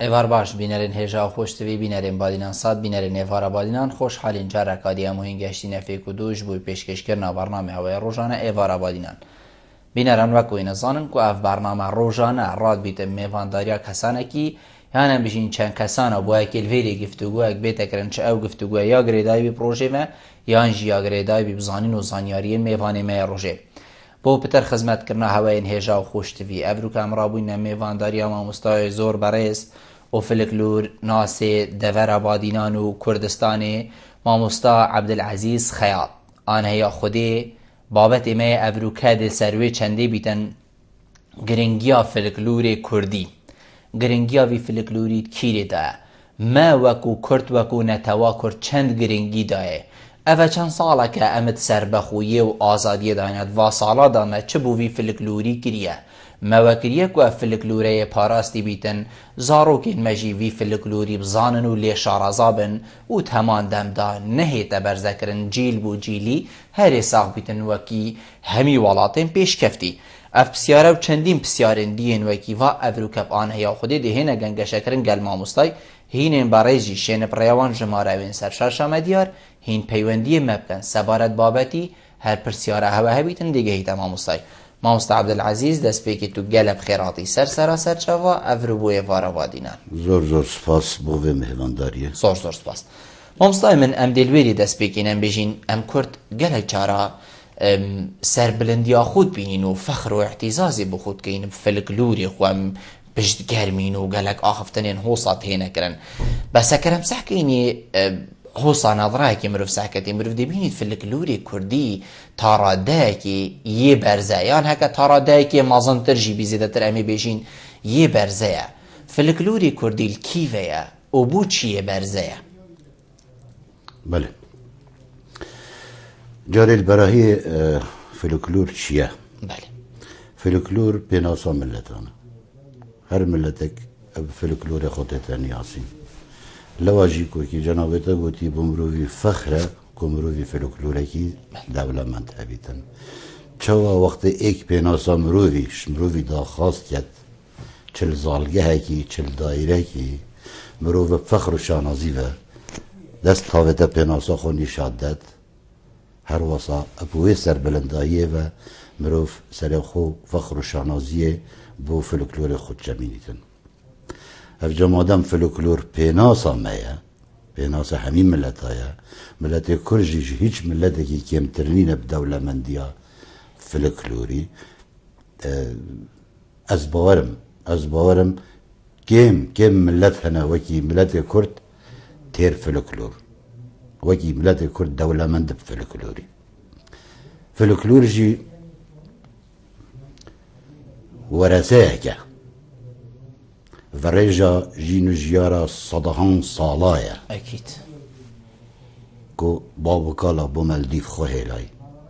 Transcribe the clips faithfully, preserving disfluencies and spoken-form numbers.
ایوار باش بینرین هجا خوش توی بینرین بادینان صد بینرین ایوارا بادینان خوش حالین جار رکادی اموهین گشتی نفیک و دوش بوی پیشکش کرنا برنامه هوای روزانه ایوارا بادینان بینران وکوی نزانن که اف برنامه روزانه راد بیت میوانداریا کسانه کی یعنی بشین چند کسانه بوی کلویری گفتگو اک بیت کرن چه او گفتگو یا گریدای بی پروژه ما یا انجی یا گریدای بی بزانین و زانیاری میوانی می روزه بو پتر خدمت کرنا هوای هجا خوش توی ابرو کام رابوین میوانداریا ما مستای زور برایست و فلکلور ناس دور بادینان و کردستان ماموستا عبدالعزیز خیاط آنها یا خودی بابت ایمه افروکه دل سروی چنده بیتن گرنگیا فلکلور کردی گرنگیا وی فلکلوری کیری داره ما وکو کرد وکو نتوا کرد چند گرنگی داره اوه چند ساله که امت سربخویه و آزادی داند و سالا دامه چه بو وی فلکلوری کریه موکریه که فلکلوره پاراستی بیتن زاروکین مجی وی فلکلوری بزانن و لی شارزابن و تمان دمدان نهیت برزکرن جیل بو جیلی هر ساق بیتن وکی همی ولاتین پیش کفتی اف بسیاره و چندین بسیارن دیین وکی و افروکب آنه یا خودی دهینه گنگشه گل ماموستای هین برایجی شین پریوان جماره وین سرشارشا مدیار هین پیوندی مبکن سبارت بابتی هر پرسیاره هوا هبیتن دیگه هیتا ماموستای ماموستا عبدالعزیز دست پیکی تو گلب خیراتی سر سرا سر چوا افرو بوی وارا وادینان زور زور سپاس بوی مهوانداریه زور زور سپاس ماموستا من ام دلویری دست پیکی نم بجین ام کرد گلک چارا سر بلندیا خود بینین و فخر و اعتزازی بخود که این فلکلوری خوام بجد گرمین و گلک آخفتنین حوصات هینه کرن بس اکرم سحکه اینی حوصا نظره که مروف سحکتی مروف دی بینید فلکلوری کردی تاراده که یه برزه یان هکا تاراده که مازن ترجی بیزیده تر امی بیشین یه برزه فلکلوری کردی الکیوه و بو چیه برزه بله جاری البراهی فلکلور چیه بله فلکلور بیناسا ملتانه هر ملتك فلكلور خودت نیاسین لواجی کو کی جنابتا گوتی بمروی فخره کمروی فلکلوره کی دولمند هبیتن چوا وقت ایک پیناسا مرویش مروی دا خواست کد چل زالگه کی چل دایره کی مروی فخر و شانازی و دست تاوتا پیناسا خونی شادد هر واسا ابوی سر بلنداییه و مروف سر خو فخر و شانازیه بو فلکلور خود جمینیتن اف جمادم فلکلور پیناسا مایه پیناسا همین ملت هایا ملت کرجیش هیچ ملتی که کمترینه بدوله مندیا فلکلوری از باورم از باورم کم کم ملت هنه وکی ملت کرد تیر فلکلور وکی ملت کرد دوله مند فلکلوری فلکلور جی ورثه که ورجا جینو جیارا صدهان سالایه اکید که بابو کالا بومل دیف خوهی لای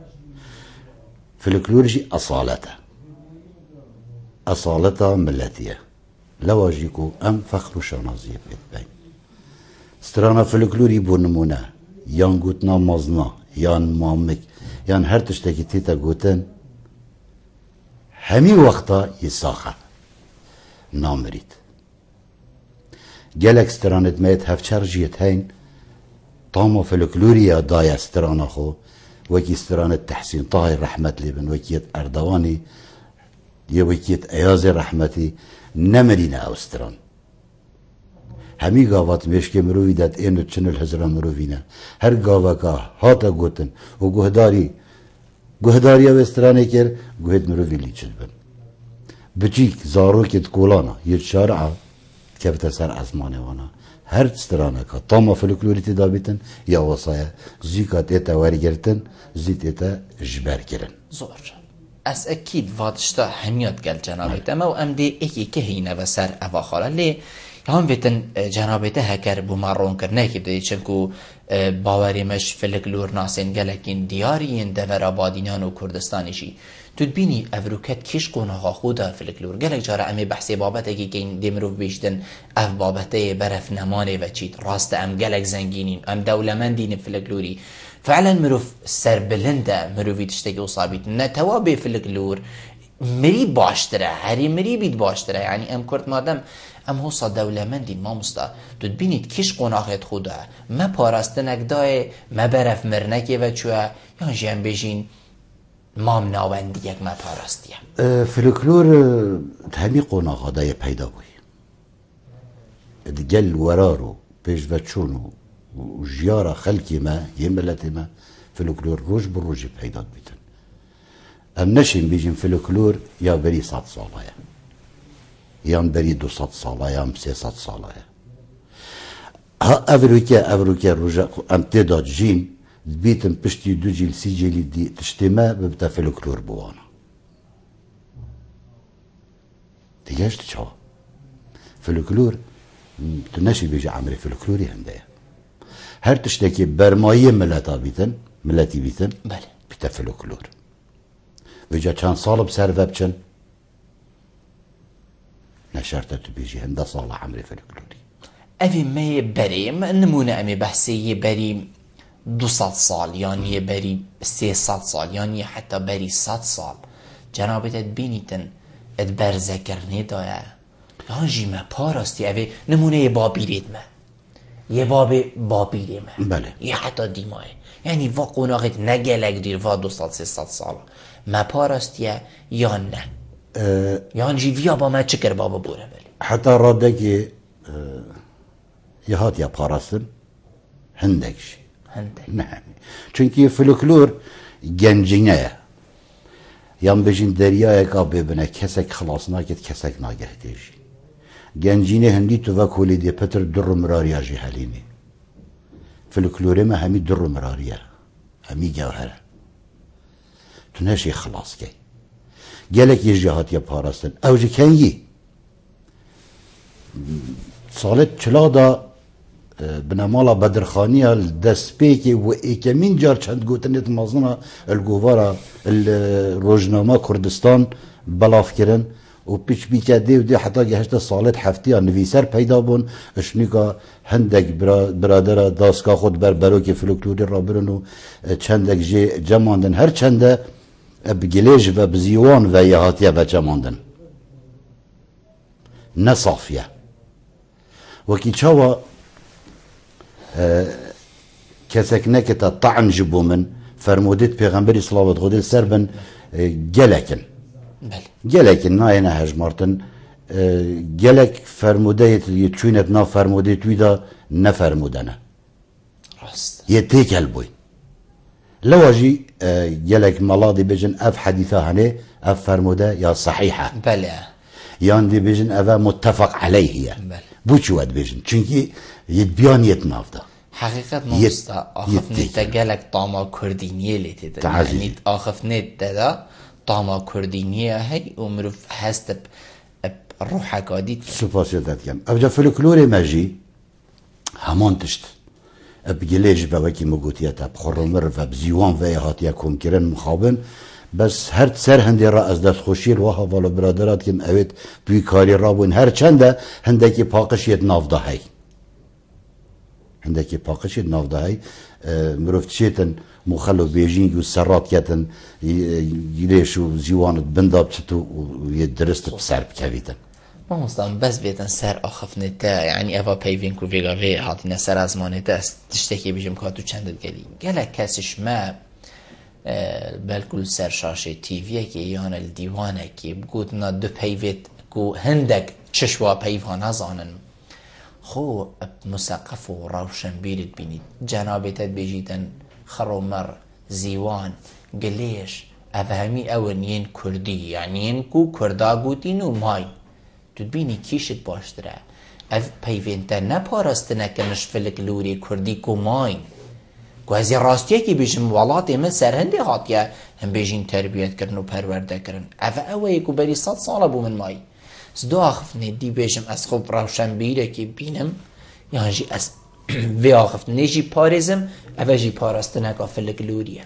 فلکلور جی اصالته اصالته ملتیه لواجی که ام فخر و شانازیه بید بین سترانا فلکلوری بو نمونه یان گوتنا مازنا یان مامک یان هر تشتکی تیتا گوتن همی وقتا یساخه نامرید گلک سترانت میت هفچر جیت هین طاما فلکلوریا دای سترانا خو وکی سترانت تحسین طاهر رحمت لیبن وکیت اردوانی یا وکیت ایاز رحمتی نمرینه او ستران همی گاوات میشکه مروی داد اینو چنل هزران مروینه هر گاوا که هاتا گوتن و گوهداری گوهداری او استرانه کر گوهد مروی لیچد بن بچیک زاروکت کولانا یه شارعه کبت سر ازمانه وانا هر استرانه که تاما فلکلوری تدا بیتن یا وصایه زیکات ایتا ورگرتن زیت ایتا جبر کرن زور از اکید وادشتا همیاد گل جنابیت اما و ام دی ایکی که هینه و سر اوا خاله لی هم بیتن جنابیته هکر بو مارون کرنه که بدهی چنکو باوری مش فلکلور ناسین گلکین دیارین دور آبادینان و کردستانیشی تو بینی افروکت کش قوناغا خودا فلکلور گلک جاره امی بحثی بابته که این دیمروف بیشتن اف بابته برف نمانه و چید راست ام گلک زنگینین ام دولمندین فلکلوری فعلا مروف سر بلنده مروفی تشتکی اصابیت نتوا بی فلکلور مری باشتره هری مری بید باشتره یعنی ام کرد مادم ام هوسا دولمندین ما مستا دود بینید کش قناقت خوده ما پاراستنک دای ما برف مرنکه و چوه یا جیم بجین مام ناوندی یک ما پاراستیه فلکلور همی قناقه دای پیدا بوی دگل ورارو پیش و چونو و جیارا خلکی ما یه ملت ما فلکلور روش بر روشی پیدا بیتن ام نشیم بیجیم فلکلور یا بری صد ساله یا بری دو صد ساله یا سه صد ساله ها افروکه افروکه روژا ام تداد جین بیتم پشتی دو جیل سی جیلی دی تشتیمه ببتا فلکلور بوانا دیگه اشت چا فلکلور تو نشی بیجی عمری فلکلوری هنده هر تشتکی برمایی ملتا بیتن ملتی بیتن بله بیتا فلکلور وجا چند سال بسر بچن نشرت تو بیجی هنده سال عمری فلکلوری اوی می بریم نمونه امی بحثی بریم دو صد سال یعنی بری سه صد سال یعنی حتی بری صد سال جنابت بینیتن اد برزکرنی دایه یعنی ما پاراستی اوی نمونه بابیرید ما یه باب بابیری ما بله یه حتی دیمای یعنی وا قناقت نگلک دیر وا دو صد سه صد سال ما پاراستیه یا نه اه یعنی جیویا با ما چکر بابا بوره بلی حتی راده که یه هات یا پاراستن هندکش هنده نه چونکه فلکلور گنجینه یان بجین دریای که ببینه کسک خلاص ناکد کسک ناگه دیجی گنجینه هندی تو و کولی دی پتر در مراریا جی حلینی فلکلوره ما همی در مراریا همی جوهره تو نشی خلاص کی گلک یه جهات یا پاراستن او جی کنگی سالت چلا دا بنامالا بدرخانیه دست پیکی و ایکمین جار چند گوتنیت مازنه الگووارا الروجنامه کردستان بلاف کرن و پیچ بیچه دی و دی حتی گهشت سالت هفتی ها نویسر پیدا بون اشنیکا هندک برادر داسکا خود بر بروک فلکلوری را برن و چندک جی جماندن هر چنده بگلیج و بزیوان و یهاتیه و جماندن نصافیه وکی چاوا کسک نکتا طعن جبو من فرمودت پیغمبری صلوات خودی سر بن گلکن گلکن ناینا هجمارتن گلک فرموده یه چوینت نا فرموده توی دا نفرمودنه راست یه تیکل بوی لواجی گلک ملادی بجن اف حدیثه هنه اف فرموده یا صحیحه بله یان دی بجن اف متفق علیه بله بو چواد بجن چونکی یه بیان یت نافده حقیقت ماستا آخف نیت گلک طاما کردینیه لیتی ده یعنی آخف نیت ده طاما کردینیه هی عمرو هست روح قادیت سپاسیت کم ابجا فلکلور ماجی همان تشت بگلیج با وکی مگوتیت اب خرمر و بزیوان و هاتیا کم کرن مخابن بس هر سر هندی را از دست خوشی روها والا برادرات کم اوید بوی کاری را بون هر چنده هندکی پاقشیت نافده هی هندکی پاقشیت نافده هی مروفت شیتن مخلو بیجینگ و سرات کتن گلیش و زیوانت بنداب چطو یه درست بسر بکویتن ما مستم بس بیتن سر آخف نتا یعنی اوا پیوین کو ویگا وی هاتینا سر از مانتا است تشتکی بیجم کاتو چندت گلی گلک کسش ما بلکل سر شاشه تیویه که یان الدیوانه که بگوتنا دو پیویت کو هندک چشوا پیوان هزانن خو مسقف و روشن بیرید بینید جنابتت بیجیدن خرومر زیوان گلیش افهمی اون ین کردی یعنی ین کو کردا گوتین و مای تو بینی کیشت باشتره اف پیوینته نپارست نکنش فلکلوری کردی کو مای کو از راستیه که بیشم ولات من سرهنده هاتیه هم بیشین تربیت کرن و پرورده کرن اف اوه کو بری صد ساله بو من مای سدو آخفنه دی بیشم از خوب روشن بیره که بینم یعنی جی از وی آخفنه جی پارزم اوه جی پارست نکا فلکلوریه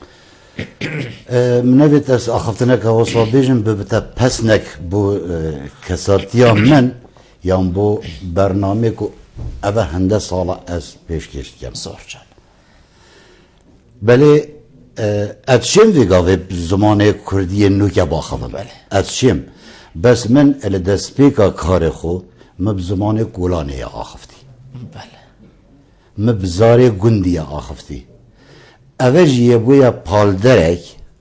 منویت از آخفتنک وصا بیجم ببتا پسنک بو کساتیا من یا بو برنامه که اوه هنده ساله از پیش کشت کم زور جان بله اتشم ویگاوه زمان کردی نوکه باخوام اتشم بس من ال دسپیکا کار خو مب زمان گولانه آخفتی بله مب زار گندی آخفتی اوج یه بویا پالدرک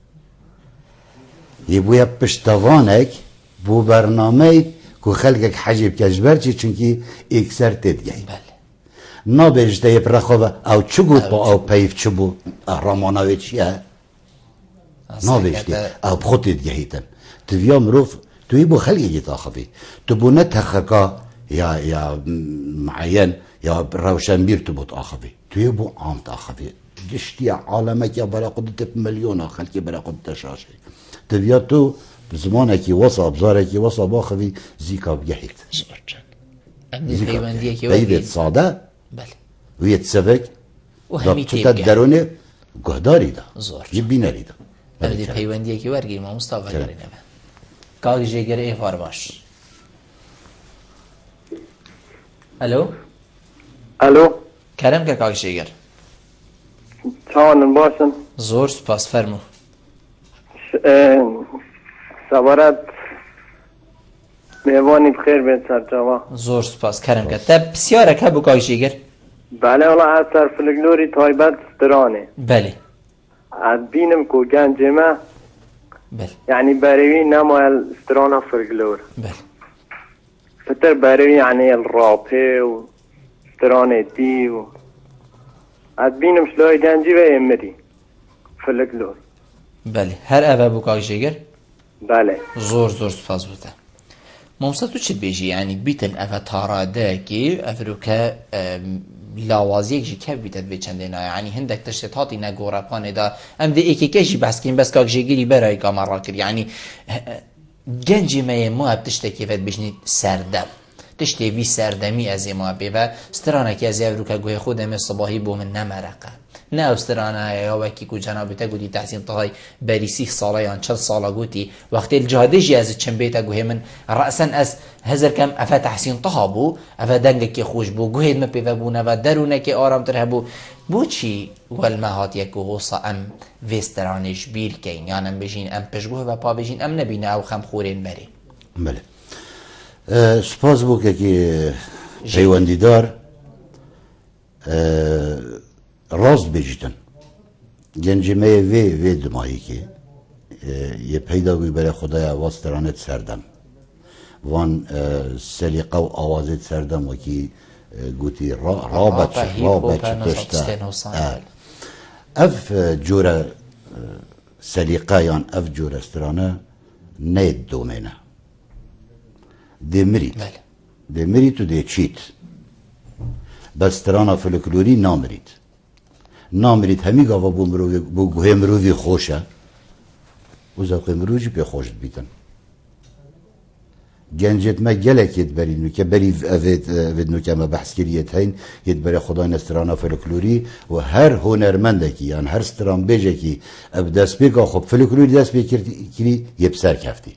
یه بویا پشتوانک بو برنامه که خلقك حجب کجبر چی چونکی اکثر تدگی بله نابجده یه پرخواه او چو گود با او پیف چو بو احرامانوی چیه نابجده او بخود تدگیتن تویا مروف توی بو خلقی گیت آخوی تو بو نتخکا یا یا معین یا روشنبیر تو بود آخوی توی بو عام آخوی گشتی عالمك یا برای قدرت ملیون خلقی برای قدرت شاشه تویا تو زمانکی وصا بزارکی وصا باخوی زیکا بگهید زیکا پیوندیه که وید ساده بله وید سفک و همی تیب گهید درونه گهداری دا زور یه بینری دا بله پیوندیه که ورگیریم و مصطفى گرینه کاغ جگر ایفار باش الو الو کرم که کاغ جگر چاوانن باشن زور سپاس فرمو سوارت میوانی بخیر بید سر جوا زور سپاس کرم که تا بسیاره که بو کاغ جگر بله اولا از سر فلگلوری تایبت سترانه بله از بینم که گنجمه بله يعني باروي نموال سترانا فرقلور بله فتر باروي يعني الرابي و سترانة دي و عدبينم شلوي جانجي و امري فرقلور بله هر اوه بو کاغ جگر بله زور زور سپاس بوده ممسا تو چید بیجی یعنی بیتن اوه تاراده که افرو که لاوازیک جی که بیتد به چنده نه یعنی هندک تشتت هاتی نگوره پانه دا ام ده ایکی کشی بس کن بس کاک جگیری برای کامر را کر یعنی گنجی مایه ما اب تشتکی فد بجنی سردم تشتی وی سردمی از ما بی و سترانه که از افرو که گوه خودم صباحی بو من نمرقه نه استرانه یا وکی کو جنابتا گوتی تحسین طهای بری سی ساله یا چل ساله گوتی وقتی الجهاده جی از چن بیتا گوه من رأسا از هزر کم افا تحسین طها بو افا دنگه که خوش بو گوهید ما پیوه بو نو درونه که آرام تره بو بو چی والمهات یکو غوصا ام وسترانش بیر کین یعنی ام بجین ام پشگوه و پا بجین ام نبینه او خم خورین بری بله سپاس بو که که پیوندی دار راست بجیتن گنجمه وی وی دمایی که یه پیدا بی برای خدای واسطرانت سردم وان سلیقه و آوازت سردم و که گوتی را رابط رابط پشتا اف جوره سلیقه یان اف جوره استرانه نید دومینه ده مرید ده مرید و ده چیت بس استرانه فلکلوری نامرید نامرید همی گاوا بو مروی بو گوه مروی خوشه و زوق مروجی پی خوشت بیتن گنجت ما گلک ید بری نو که بری اوید اوید نو که ما بحث کریت هین ید بری خدای نسترانا فلکلوری و هر هنرمنده کی یعنی هر ستران بیجه کی اب دست بیگا خب فلکلوری دست بیکری یب سرکفتی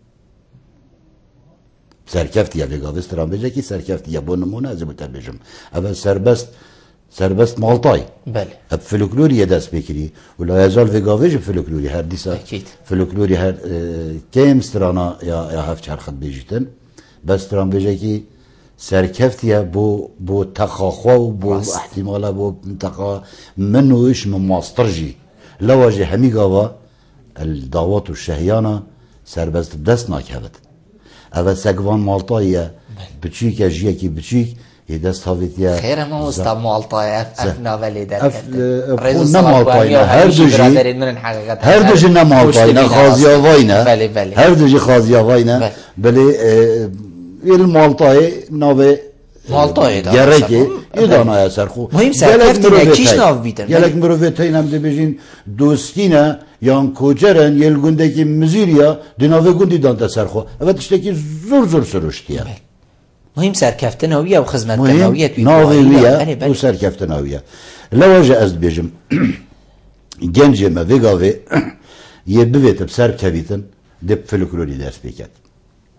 سرکفتی یا بگا استران بیجه کی سرکفتی یا بو نمونه از بوتا بیجم اول سربست سربست مالطاي بله اب فلكلوري يداس بكري ولا يزال فيغافيج فلكلوري هر ديسا اكيد فلكلوري هر اه كيم سترانا يا يا هفت هر خد بيجيتن بس تران بيجي سركفتيا بو بو تخاخو بو احتمالا بو منطقه منوش من ماسترجي لواجه هميغاوا الدعوات الشهيانه سربست دست ناكهبت اول سگوان مالطاي بچيك جيكي بچيك يدست هاويتيا خير ما مستوى مالطاي اف اف نوفلي در اف رئيس مالطاي هر دوجي هر دوجي نا مالطاي نا خازياوينا بله بله هر دوجي خازياوينا بله المالطاي نوبه مالطاي دا گرگه یدانا یا سرخو مهم سرکفتینه کیش ناو بیتن گلک مروفیتین هم ده بجین دوستینه یان کوچرن یل گنده که مزیریا دناوه گندی دانتا سرخو اوه تشته که زور زور سروشتیه مهم سرکفته ناویه و خدمت ناویه توی ناویه و سرکفته ناویه لواجه از بیجم گنجه ما ویگاوه یه بویت بسر کویتن ده فلکلوری درس بکد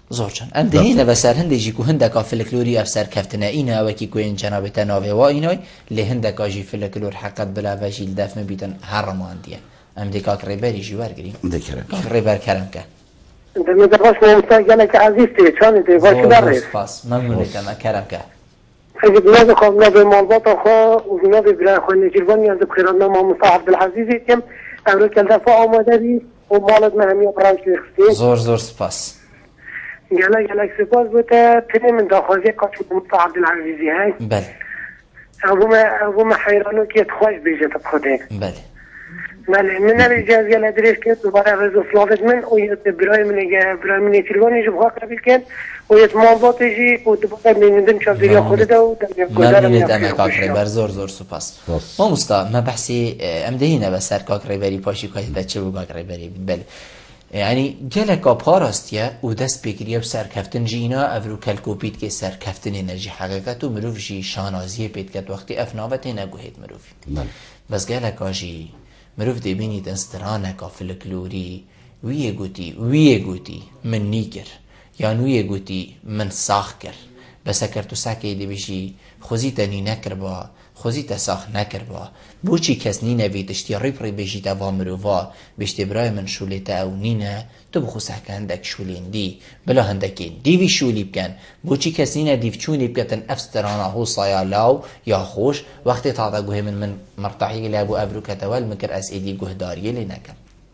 زور چند ام دهینه و سر هنده جی که هنده که فلکلوری اف سر کفتنه اینه و کی که این جنابت ناوه و اینای لی هنده که جی فلکلور حقیقت بلا و جی دفن بیتن هر رمان دیه ام دی کاک ریبری جی ورگریم کاک ریبر کرم که دمی دواش ممتاز گله که عزیز تیه چانی تیه باشی در ریز سپاس ممنونیتم کرم که اگه بلاد خواب نبی مالبات خواه و نبی برای خواه نجیروانی از بخیران نما مصاحب بالعزیزی کم امرو کل دفعه آماده بی و مالت مهمی اقرانش بیخستی زور زور سپاس گله گله سپاس بوده پنی من داخوزی قاچم مصاحب بالعزیزی های بله اوم حیرانو که تخواش بیجه تب خوده بله بله من نبی جاز گله دریش که دوباره رزو فلاوت من و یه برای من برای من تلوانی جو بخواه قبیل کن و یه مالبات جی و دوباره میندم شب دریا خوده ده و ممنونیت ام کاک ریبر زور زور سپاس ما مستا ما بحثی ام دهینه و سر کاک ریبری پاشی کاک بچه و کاک ریبری بله يعني جلك بارستيا ودست بكريا بسر كفتن جينا افرو كالكوبيت كي سر كفتن نجي حقيقته مروف جي شانازيه بيت كت وقتي افناوتي نگوهيت مروفي بس جلك جي مروف دي بيني تنسترانك في الكلوري ويه قوتي ويه قوتي من نيكر يعني ويه قوتي من ساخكر بس اكرتو ساكي دي بشي خوزيتني نكر با خوزیت ساخ نکر با بوچی کس نینه وید اشتی ریب ری بجید و مروفا بشتی برای من شولیت او نینه تو بخوصه که هندک شولین دی بلا هندکی دیوی شولی بکن بوچی کس نینه دیو چونی بکتن افسترانه هو صایا لاو یا خوش وقتی تادا گوه من من مرتاحی لابو افرو کتوال مکر از ایدی گوه داریه لی نکم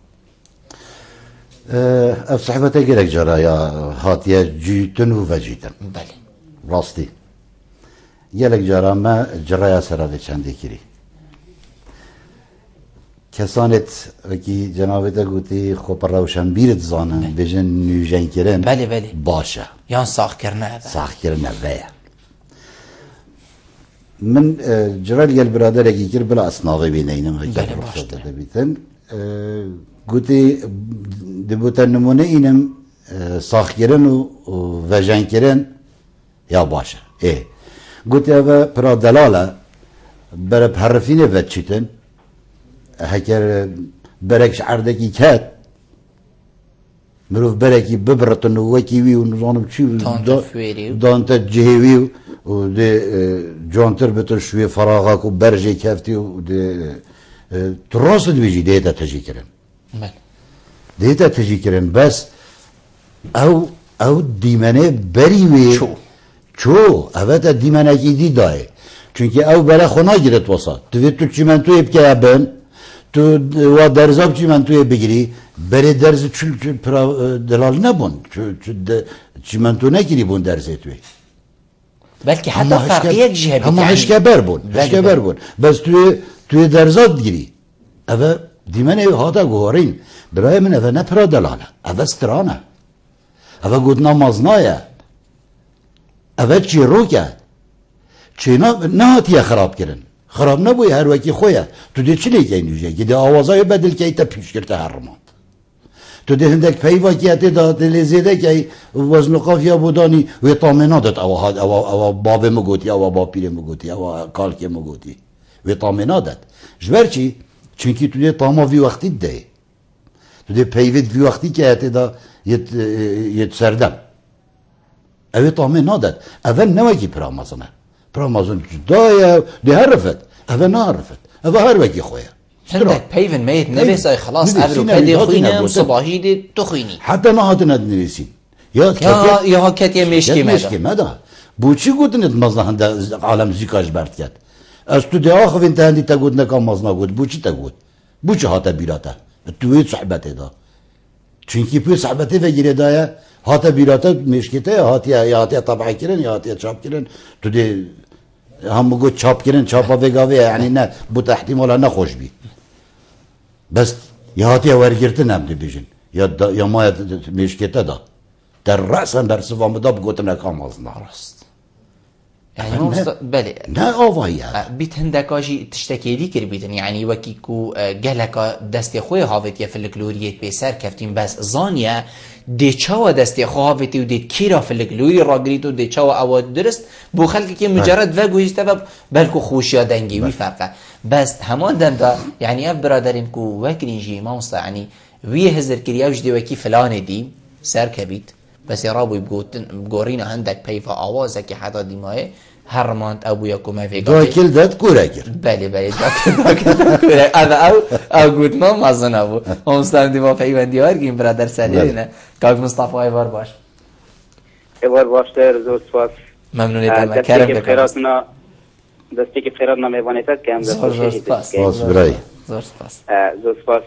اف صحبته گرک جرا یا هاتیه جیتن و وجیتن بله راستی یلک جارا ما جرایا سراده چنده کری کسانت وکی جنابه گوتی خوب روشن بیرت زانن بجن نیوژن کرن بله بله باشه یان ساخ کرنه ساخ کرنه ویا من جرال یل برادر اگه کر بلا اسناغی بینینم بله باشده بیتن گوتی دبوتا نمونه اینم ساخ کرن و وجن کرن یا باشه اه قلت يا برا دلالة برا بحرفين فتشتن هكر بركش عردكي كات مروف بركي ببرتن وكيوي ونظام شو دانت جهوي ودي جانتر بتر شوي فراغك وبرجي كافتي ودي تراصد بيجي ديتا تجي كرن ديتا تجي كرن بس او او ديمانه بريوي شو چو اوه دیمنکی دی دای چونکه او برای خونه گیرت واسه تو تو چیمنتوی بکه بن تو و درزاب چیمنتوی بگیری برای درز چل دلال نبون چیمنتو نگیری بون درزه توی بلکه حتی فرقی یک جهه همه هشکبر بون هشکبر بون بس توی توی درزات گیری اوه دیمنه هادا گوهرین برای من اوه نپرا دلاله اوه استرانه اوه گود نمازنایه اول چی رو کرد چی نه هاتیه خراب کردن خراب نبوی هر وکی خویه تو دی چی لیکی اینجا که دی آوازای بدل که ایتا پیش کرده هر رمان تو دی هندک پی واقعیتی دا دلیزیده که وزن قافیه بودانی وی طامنه داد او, او, او باب مگوتی او باب پیر مگوتی او کالکی مگوتی وی طامنه داد جبر چی؟ چونکی تو دی طاما وی وقتی ده تو دی پیوید وی وقتی که ایتی دا یت, یت سردم اوه طامه نادد اوه نوکی پرامازنه پرامازن جدایه دی هرفت اوه نهرفت اوه هر وکی خویه هندك بيفن ميت نبيس اي خلاص افرو كدي خوينه صباحي دي تخويني حتى ما هاتنا نريسين يا يا يا هكت يا مشكي مشكي ماذا بوچي قلت مزنا هند عالم زيكاش برد كات استو دي اخو انت هندي تقول نكام مزنا قلت بوچي تقول بوچي هاتا بيراتا توي صحبته دا چونكي پي صحبته وگيره دايا هاتا بيراتا مشكيته هاتيا يا هاتيا طبعا كيرن يا هاتيا چاپ كيرن تو دي هم بگو چاپ كيرن چاپا وگاوي يعني نه بو احتمالا نخوش بي بس يا هاتيا ورگرتن هم دي بيجن يا دا يا ما مشكيته دا در رأسا در سوام دا بگوتن اكام ازنا راست يعني ما مست... بله نه آوائيه بيت هندكاجي تشتكي لي كربيتن يعني وكيكو جلكا دستي خوي هافتيا في الكلوريات بيسر كفتين بس زانيا دي چاوا دستي خو هافتي ودي كيرا في الكلوري راغريتو دي چاوا او درست بو خلق كي مجرد وگوي سبب بلكو خوشيا دنگي وي فرقه بس همان دندا يعني اف برادرين كو وكرينجي ما مست يعني وي هزر كرياوج دي وكي فلان دي سر كبيت بس رابوی بگورین هندک پیفا آوازه که حتی دیمایه هر مانت ابویا کومه ویگا داکل داد کوره کرد بله بله داکل داکل کوره اما او او گوتنا مازن ابو همستان دیما پیوندی هرگیم برادر سلینا کاک مصطفی ایوار باش ایوار باش در زور سپاس ممنونیتم کرم بکرم دستی که خیراتنا میوانیتت که هم زور زور سپاس سپاس برای زور سپاس زور سپاس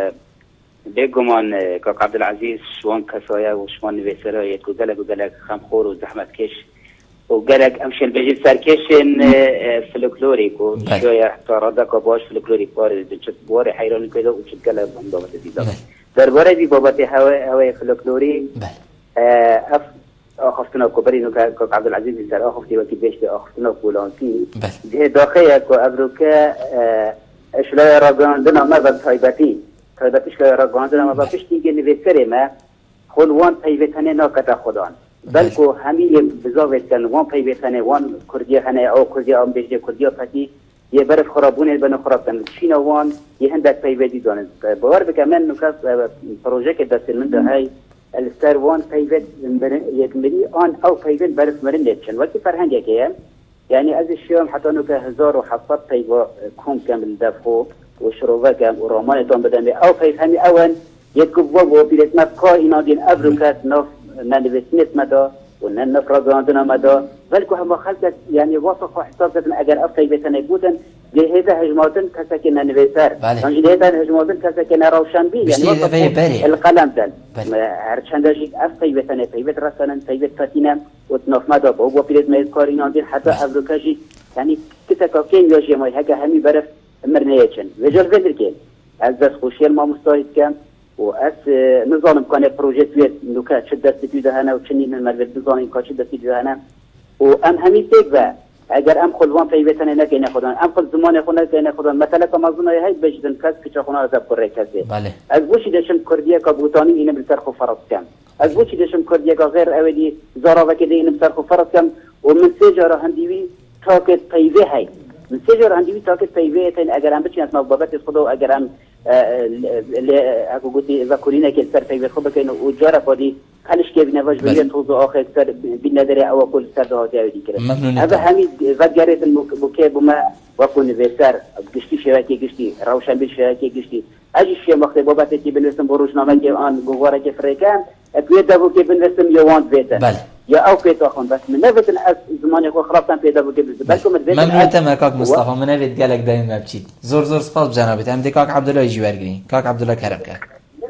بگمان کاک عبدالعزیز شوان کسایه و شوان نویسرایت و گلک و گلک خمخور و زحمت کش و گلک امشل بجید سرکشن فلکلوریک و شویه تاراده که باش فلکلوریک باره چه باره حیرانی که و چه گلک بندابت دیده در باره دی بابت هوای فلکلوری اف آخفتنا کبری نو که عبدالعزیز سر آخفتی وکی بیشت آخفتنا کولانسی ده داخله که ابروکه اشلای راگاندنا مبد تایبتی تایبتیش که راگاندنا مبد پشتی که نویسره ما خلوان پیوتنه ناکتا خودان بلکو همی بزاوت کن وان پیوتنه وان کردی خنه او کردی آم بیشت کردی پتی یه برف خرابونه بنا خراب کن چین وان یه هندک پیوتی دانه باور بکن من نکاس پروژه که دست من ده های الستار وان پیوت یکمری آن او پیوت برف مرن لیتشن وقتی فرهنگه که یعنی از الشيوم حتى انه هزار وحفظت پیوا کم کامل دفعو و شروع کم و رامان تام بدن او پیف همی اول یکوب و بیرت مکا اینا دین ابروکات نف ننویسنیت مدا و ننف راگاندنا مدا بلکو هم خلقت يعني وصف حساب کردن اگر اف پیوتن بودن لهذا هجماتن کسا که ننویسر يعني لهذا هجماتن کسا که نروشن بی يعني وصف القلم دل هر چنداشی اف پیوتن پیوت رسانن پیوت فتینم و تنف مدا با و بیرت میکار اینا دین حتی ابروکاشی يعني كتا كاكين يوشي ماي هكا همي برف مرنيتشن وجل فدر كين از دست خوشيل ما مستعد كان و اس نظام كان بروجيت ويت نوكا شدت تيده هنا وشنين المرد نظام كان شدت تيده هنا و ام همي تيك با اگر ام خلوان پیوتن نکه نخودن ام خل زمان خونه که نخودن مثلا که مازون های بجدن کس که خونه از بره کسی از بوشی دشم کردیه که بوتانی اینم بسر خو فرض کم از بوشی دشم کردیه که غیر اولی زارا و کده اینم بسر خو فرض کم و من سه جاره هندیوی تاکت پیوه های من سه جاره هندیوی تاکت پیوه تین اگر هم بچین اسم بابت خدا و اگر هم اگه گویی وکولینه که سر پیوه خوب بکنه و جاره پادی خلش که بنواج بیاد توضیح آخر سر بین نداره او کل سر دهاتی اولی کرد. هذا همین وجرت المكيب وما وكون بسر قشتي شراكي قشتي روشن بالشراكي قشتي اجي شيء مخطي بابتي كي بنرسم بروجنامه كي ان جواره كي فريكان ابيدا بو كي بنرسم يوان بيتا يا او بيتا خون بس من نفت الاس زمان يكون خرابتن بيدا بو كي بالكم البيت ممنون تمام كاك مصطفى من نفت قالك دايما بتشيد زور زور صفات جنابتي ام دي كاك عبد الله يجي ورغني كاك عبد الله كرم كاك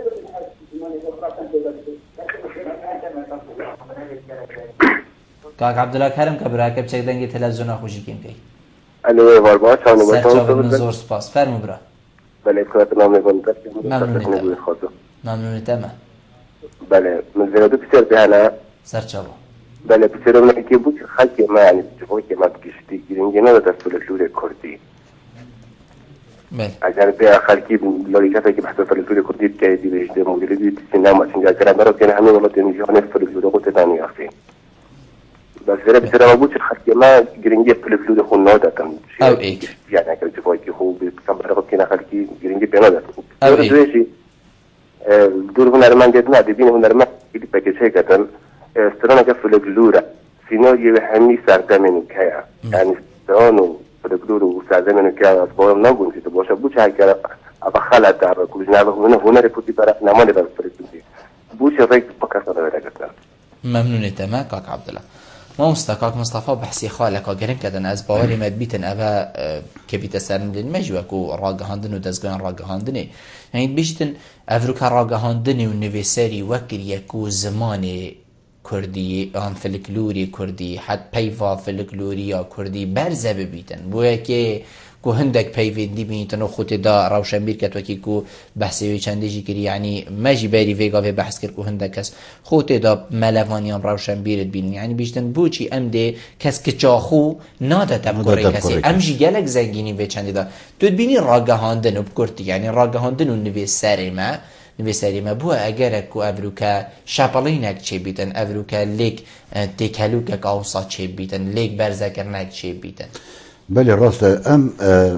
كاك عبد الله كرم كبراك بچك دنگي تلفزيون خوشي كيم كي الو باربا سلام علیکم زور سپاس فرمو برا بله کارت نام نگونتر ممنونی ممنونی تمام بله من زیادو بسیار بهانه سرچاوا بله بسیار من که بود خلقی ما یعنی جوی که ما بکشتی گیرنگی نداد از فلکلور کردی بله اگر به خلقی لوریکاتی که بحث فلکلور کردی که دی بهشت موجودی سینما سینجا کردن رو که همه ولات نجوان فلکلور قطع دانی آخری بس غير بسرعة موجود الخلق ما جرينجي فلفلود خونات كان أو إيك يعني كان تفاي كي هو بكمل رقم كنا خلقي جرينجي بينادر أو إيك دوشي دور هنا رمان جدنا دبين هنا رمان كده بكشة كتن استرانا كفلفلورة سيناريو يحمي سردمن كيا يعني استرانو فلفلور وسردمن كيا أسبوع نقول كده باش بوش هاي كلا أبخلا تعب كل جنابه هنا هنا ركوتي برا نماني بس فلفلور بوش ريك بكسر هذا كتن ممنون تمام كاك عبد الله ما مستكاك مصطفى بحسي خالك وقرن كدن از باوري مد بيتن ابا كبيت سرن للمجوكو راغهاندن و دزگان راغهاندني يعني بيشتن افروكا راغهاندني و نويساري وكر يكو زمان كردي ام فلكلوري كردي حد بيفا فلكلوري يا كردي برزه ببيتن بويا كي کو هندک پیوندی بینیتن و خود دا روشن بیر کت وکی کو بحثی وی چنده جی کری یعنی مجی بری ویگا وی بحث کر کو هندک کس خود دا ملوانی هم روشن بیرد بینی یعنی بیشتن بوچی ام ده کس که چاخو ناده تب کره کسی ام جی گلک زنگینی وی چنده دا تو بینی راگهاندن و بکرتی یعنی راگهاندن و نوی سری ما نوی سری ما بو اگر کو افروکا شپلینک چه بیتن افروکا لیک تکلوک کاوسا چه بیتن لیک برزکرنک چه بیتن بله راست ام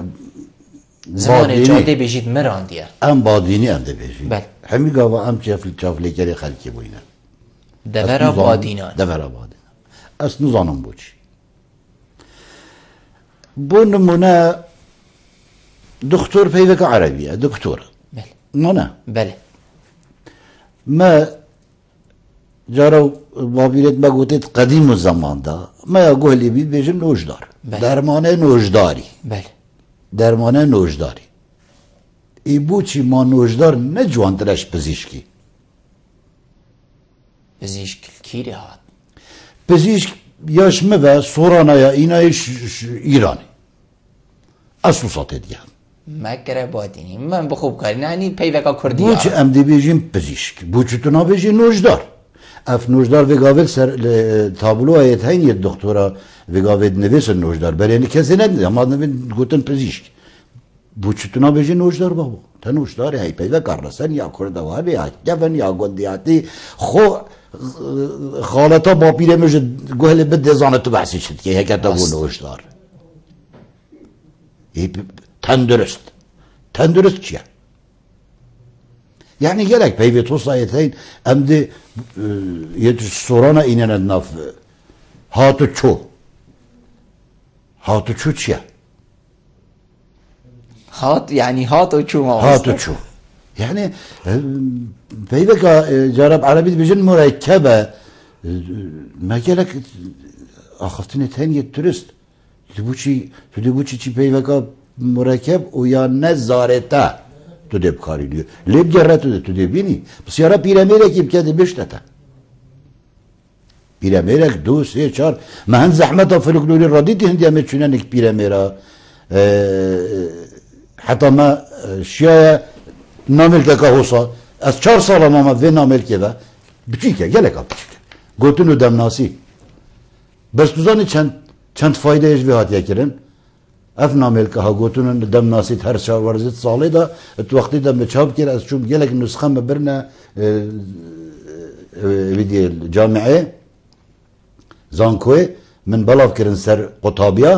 زمان جاده بجید مراندیه ام بادینی ام ده بجید بله همی گاوا ام چه فل چافلی کری خلکی بوینه دبر بادینان دبر بادینان از نزانم بو چی بو نمونه دكتور بيفك عربية دكتور بله نه بله ما جارو بابیرت بگوتید قدیم الزمان دا ما يقول لي بي بيجن نوجدار بله. درمانه نوجداری بله درمانه نوجداری ای بو چی ما نوجدار نجوان درش پزیشکی پزیشک کیری هات پزیشک یاش مبه سورانا یا اینایش ایرانی اصل ساته دیگه مکره بادینی من بخوب کاری نه پیوکا کردی بو چی ام دی بیجیم پزیشک بو چی تو نابیجی نوجدار اف نوجدار وگاوید سر تابلو آیت هین یه دکتورا وگاوید نویس نوجدار برای کسی ندید اما نوید گوتن پزیشک بو چی تو نابیجی نوجدار بابو تا نوجداری هی پیوکا رسن یا کردواری یا گفن یا گندیاتی خو خالتا با پیره میشه گوهل بده زانتو بحثی شد که هکتا بو نوجدار تندرست تندرست چیه یعنی گلک پیوی تو سایتین ام ده یه سورانا اینن ناف هاتو چو هاتو چو چیه هات یعنی هاتو چو ما هاتو چو یعنی پیوی که جارب عربی بیجن مرکبه ما گلک آخفتین تین یه درست تو بوچی تو دی بوچی چی پیوی که مرکب و یا نزارته تو دی بکاری لیو لیب گره تو دی تو دی بینی بس یارا پیرمیره که بکده بشته تا پیرمیره دو سه چار ما هن زحمت ها فلکلوری را دیدی هندی همه چونن اک پیرمیره حتی ما شیای نامل که که حوصا از چار سال ما ما وی نامل که با بچی که گله که بچی که گوتون و دمناسی بس دوزانی چند چند فایده ایش به هاتیه کرن اف نامل که ها گوتونن دم ناسید هر چهار ورزید سالی دا ات وقتی دم بچاب کر از چوب گلک نسخه مبرنا ویدی جامعه زانکوی من بلاف کرن سر قطابیا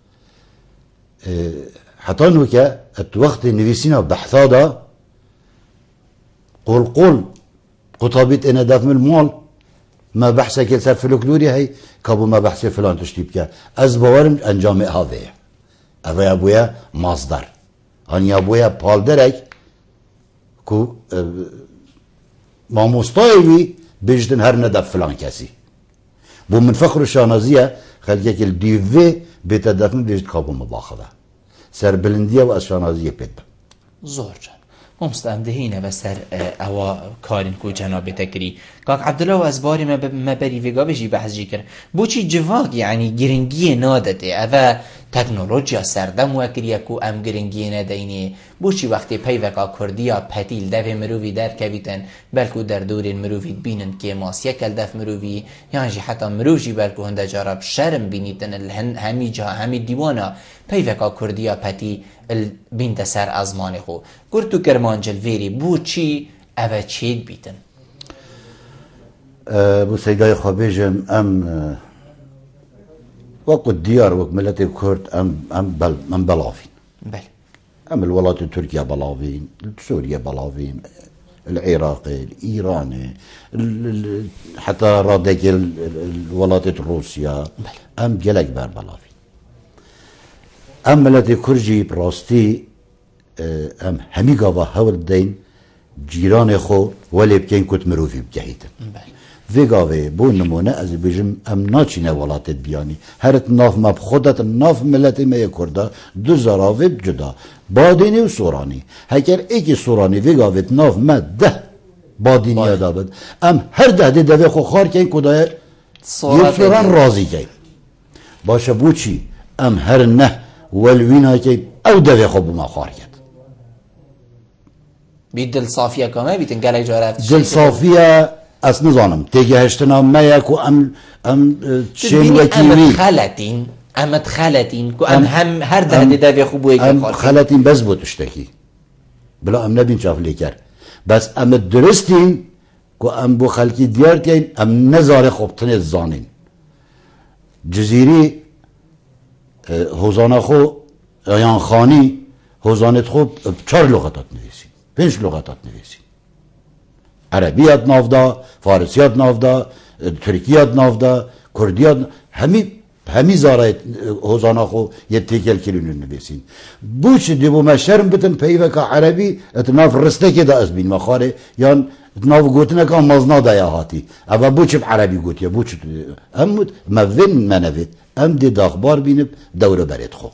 حتی نو که ات وقتی نویسینا بحثا دا قول قول قطابیت انا داف من المال ما بحثه كل سر فلكلوري هي كابو ما بحثه فلان تشتيب كا از باورم انجام هذا اوه ابويا مصدر ان ابويا بالدرك كو ما مستوي بيجدن هر ندف فلان كسي بو من فخر الشانازيه خليك الدي في بتدفن بيجد كابو مباخذه سر بلنديه واشانازيه بيت زور جان مستمدهینه و سر اوا کارین کو جناب تکری کاک عبدالله و از باری ما بری ویگا بجی بحث جی کرن بوچی جواگ یعنی گرنگی نادده اوه تکنولوژیا سردم وکریه کو ام گرنگی ندینی بوچی وقتی پیوکا کردیا پتیل دف مرووی در کویتن بلکو در دورین مرووی بینن که ماس یکل دف مرووی یعنی حتی مرووی بلکو هنده جارب شرم بینیتن همی جا همی دیوانا پیوکا کردیا پتی بین دسر ازمان خو گرتو کرمان جلویری بو چی اوه چید بیتن بو سیگای خوابیجم ام وقت دیار وقت ملت کرد ام ام بل من بلافين بله ام الولايات التركية بلافين سوريا بلافين العراق الايراني حتى رادك الولايات الروسيا ام جلك بار بلافين ام ملت كرجي براستي ام همي قابا هول دين جيران خو ولي بكين كنت مروفي بجهيتن وگاوه بو نمونه از بیجم ام ناچینه ولاتت بیانی هرت ناف مب خودت ناف ملت می کرده دو زراوه جدا بادینی و سورانی هکر ایکی سورانی وگاوه ناف ما ده بادینی ادا بد ام هر ده ده دوه خو خار کن کدای یه سوران رازی کن باشه بو چی ام هر نه ولوینا کن او دوه خو بما خار کن بی دل صافیه کامه بیتن گله جارت دل صافیه از نزانم تیگه هشتنا میه کو ام ام چین وکیوی ام خلطین ام خلطین کو ام هم هر ده ده ده خوبوی که ام خلطین بس بودشتکی بلا ام نبین چاف لیکر بس ام درستین کو ام بو خلقی دیار کن ام نزار خوبتن زانین جزیری حوزانه خو ایان خانی حوزانت خوب چار لغتات نویسین پنج لغتات نویسین عربیات نافدا، فارسیات نافدا، ترکیات نافدا، کردیات همی همی زارایت هزانا خو یه تیکل کلون نبیسین. بوش دیو ما شرم بتن پیوه که عربی اتناف رسته که دا از بین مخاره یان اتناف گوتنه که مزنا دایا هاتی. اما بوش عربی گوتیا بوش امود موین منوید ام دی داخبار بینب دوره برید خو.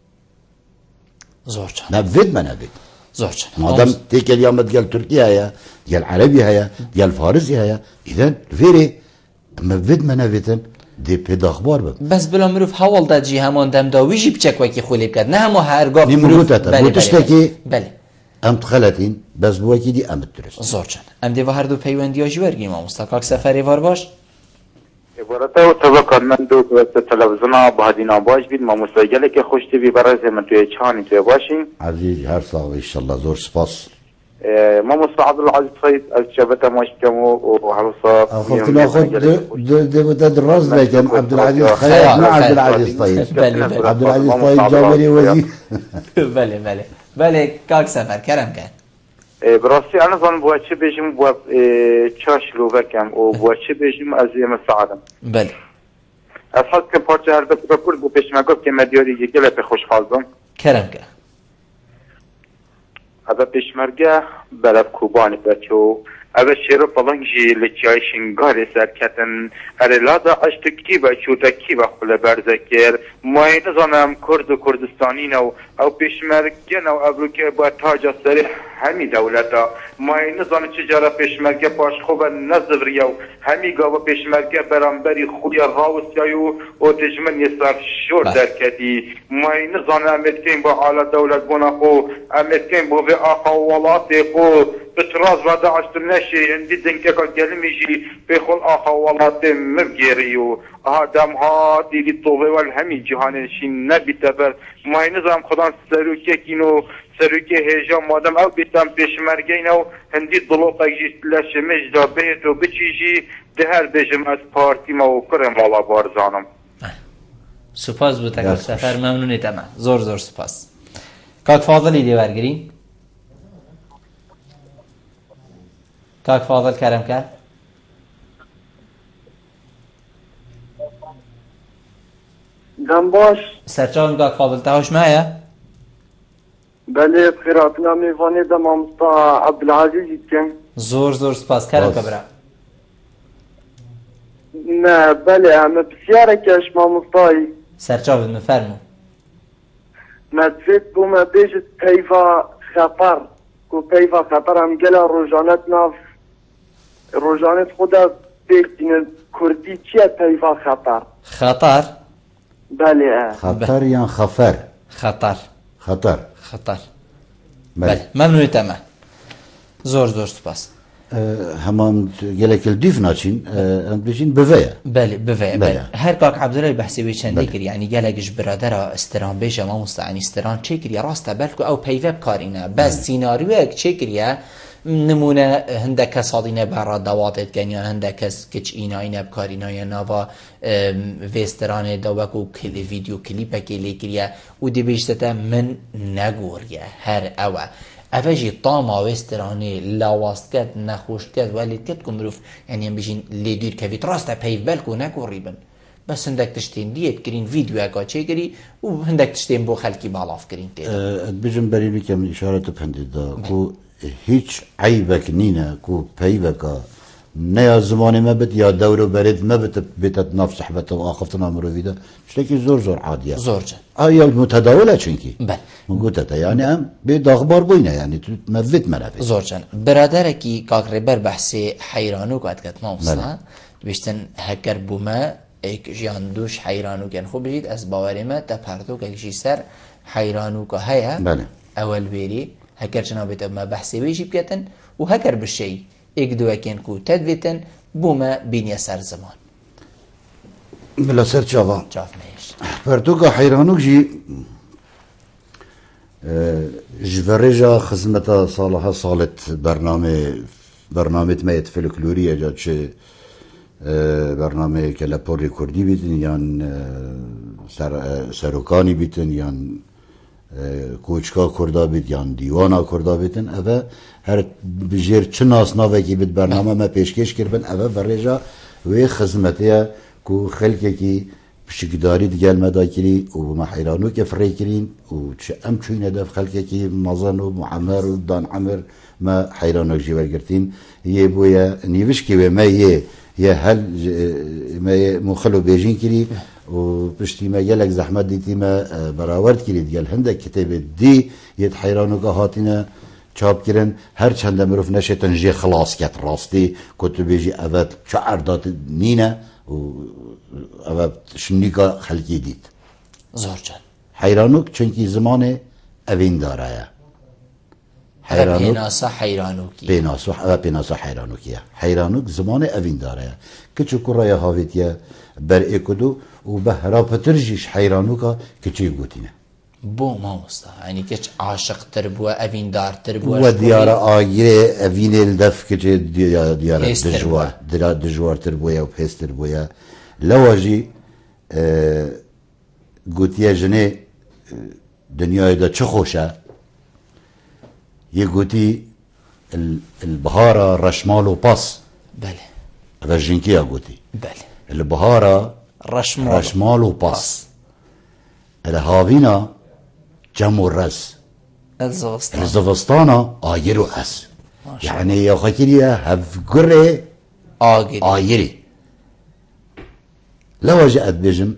زور چند. موین منوید. زور چند. مادام تیکل یامد گل ترکیه هیا، گل عربی هیا، گل فارسی هیا. ایدن ویری موین منویدن دی پید اخبار بم. بس بلا مروف حوال داد جی همان دم داویجی بچک وکی خولی بکرد نه همه هرگاه مروف بله بله بله ام تخلتین بس بوکی دی ام درست زور چند ام دی و هر دو پیوندی آجی ورگی ما مستقاق سفری وار باش عبارته و طبقان من دو به تلویزیون بهادینا باش بید ما مسجله که خوش تیوی برای من توی چانی توی باشیم عزیز هر سال ان شاء الله زور سپاس ما مستعد العزيز صيد الشبكه ماشكم وحرصه اخذنا خذ ده دراز لكن عبد العزيز خير مع عبد العزيز طيب عبد العزيز طيب جابري وزير بله بله بله كاك سفر كرم كان براسي انا ظن بو چه بيجم بو چاش رو وكم و بو چه بيجم از يم سعادم بله از حد که پارچه هر دفعه بکر بو پیشمگاه که مدیاری یکی لپه خوشحال بم كرم كان هذا بيشمرجة بلد كوباني بتشو هذا شيرو فلانجي لتشاي شنغاري سركتن هرلادا اشتكي بتشو تكي بخل برزكير ما ينظنم كرد كردستانين او او بيشمرجة او ابروكي بتاج سري همي دولتا ما ينظن تجارة بيشمرجة باش خوب نزوريو همي قاوا بيشمرجة برانبري خويا راوسيايو او تجمن يسار شور دركدي ما ينظن امريكين با على دولة بوناخو امريكين بو في اخوالاتي خو بتراز ودا عشتنشي عندي دنكا كلميجي بخل اخوالاتي مبغيريو ادم ها دي طوبه والهمي جهانشي نبي تبر ما ينظم خدان سروكي كينو سروكي هجا مادام او بيتم بيشمرگينو هندي دلوقا جيتلاش مجدا بيتو بچيجي دهر بجم از پارتي ما كرم والا بارزانم سپاس بو تک سفر ممنونی تمام زور زور سپاس کاک فاضلی دی ورگرین کاک فاضل کرم کرد دم باش سرچاون کاک فاضل تهاش معايا بله بخيراتنا ميفاني دم مصطفى عبد العزيز يتكلم زور زور سپاس کرم كبرا نه بله اما بسیاره کش ما مصطفى سرچاون مفرمو ما تفيد بوما بيجت كيفا خطر كو كيفا خطر هم قلا روجانت ناف روجانت خدا بيجتين كردي چيا كيفا خطر خطر بله خطر یا خفر خطر خطر خطر بله ممنونی تمام زور زور سپاس همان گلک الدیف ناچین ام بجین بویا بله بویا بله هر کاک عبدالله بحثی وی چنده کر یعنی گلکش برادر استران بیشه ما مستعنی استران چه کریه راسته بلکو او پیوه بکارینه بس سیناریوه چه کریه نمونه هنده کس آدینه برا دواتت کن یا هنده کس کچ ایناینه بکارینه یا نوا ویسترانه دوکو کلی ویدیو کلیپه کلی کریه و دی بیشتته من نگوریه هر اوه اوجی طاما وسترانه لاواست کد نخوشت کد ولید کد کمروف یعنی هم بجین لیدیر که ویت راسته پیف بلکو نگوری بن بس هندک تشتین دیت کرین ویدیو اگه چه کری و هندک تشتین بو خلکی بالاف کرین تید بجن بری بکم اشارت پندید دا کو هیچ عیبک نینه کو پیوک نه یا زمان ما بد یا دور برید ما بت بتت نفس صحبت و آخفتنا مرویده شتکی زور زور عادیه زور جن آیا متداوله چونکی بله مگوته یعنی هم به داغبار بوینه یعنی تو مفید منافع زور جن برادر کی کاکر بر بحث حیرانو قد قد ما وصلنا بیشتن هکر بوما ایک جاندوش حیرانو کن خوب بجید از باوری ما تپردو که کشی سر حیرانو که هیا بله اول بیری هكر جنابت ما بحثي بيجي بكتن وهكر بالشيء اقدوا كين كو تدفيتن بوما بين يسار زمان بلا سر چاوا چاف ميش پرتوكا حيرانوك جي جفرجا خدمتا صالحة صالت برنامه برنامه ميت فلكلورية جا چه برنامه که لپور کردی بیتن یان سر سروکانی بیتن یان کوچکا کردا بیت یان دیوانا کردا بیتن اوه هر بجیر چه ناسناوه کی بیت برنامه ما پیشکش کربن اوه ورجا وی خدمتیه کو خلقه کی پشکداری دیگل مدا کری و ما حیرانو که فری کرین و چه ام چوینه دف خلقه کی مزن و معمر و دان عمر ما حیرانو جیور گرتین یه بویا نیوش کی و ما یه یه هل ما مخلو بیجین کری و پشتی ما گلک زحمت دیتی ما براورد کری دیگل هنده کتاب دی یه حیرانو که هاتینه چاپ کردن هر چند مروف نشه تنجی خلاص کرد راستی کتب بیجی اول چه اردات نینه و اول شنیکا خلقی دید زور جان حیرانوک چونکی زمان اوین داره حیرانوک پیناسا حیرانوکی پیناسا اول پیناسا حیرانوکیه حیرانوک زمان اوین داره کچو کرای هاویتیه بر اکدو و به هرا پترجیش حیرانوکا کچی گوتینه بو ما مستا یعنی کچ عاشق تر بوا اوین دار تر بوا و دیار آگیره اوین الدف کچه دیار دیار دجوار دیار دجوار تر بویا و پیستر بویا لواجی گوتیه جنه دنیای دا چه خوشه یه گوتی البهارا رشمال و پاس بله و جنکیه گوتی بله البهارا رشمال, رشمال و پاس الهاوینا جمع رس الزوستان الزوستانا آگیرو اس یعنی یا خاکریه هفگره آگیری آگیری لواجه اد بجم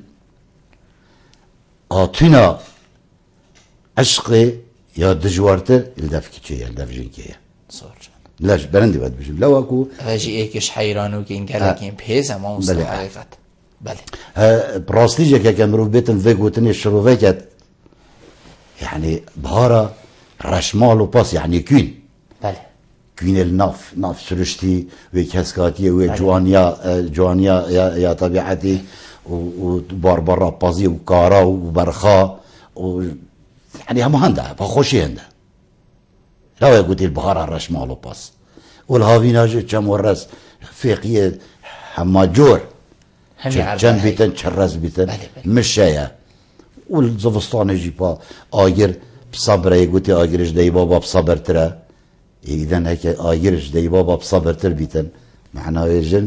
آتونا عشق یا دجوارتر الدف کچه الدف جنکیه زور جان لاش برندی باد بجم لواکو واجی ایکش حیرانو که این گلکین پیزه ما مستا بله. حقیقت بله براستي جا كامرو بيتن فيك وتني شروفيكت يعني بهارا رشمال وباس يعني كين بله كين الناف ناف سرشتي وكاسكاتي وجوانيا جوانيا يا يا طبيعتي وباربرا بازي وكارا وبرخا و يعني هم هندا بخوشي هندا لا يقول البهارا رشمال وباس والهافينا جو كم ورس فيقيه حماجور چند بیتن چرز بیتن مشایا والزفستان يجي با آگر بصبره يقولي آگرش دی بابا بصبر ترى إذا هيك آگرش دی بابا بصبر تر بیتن معناه يجن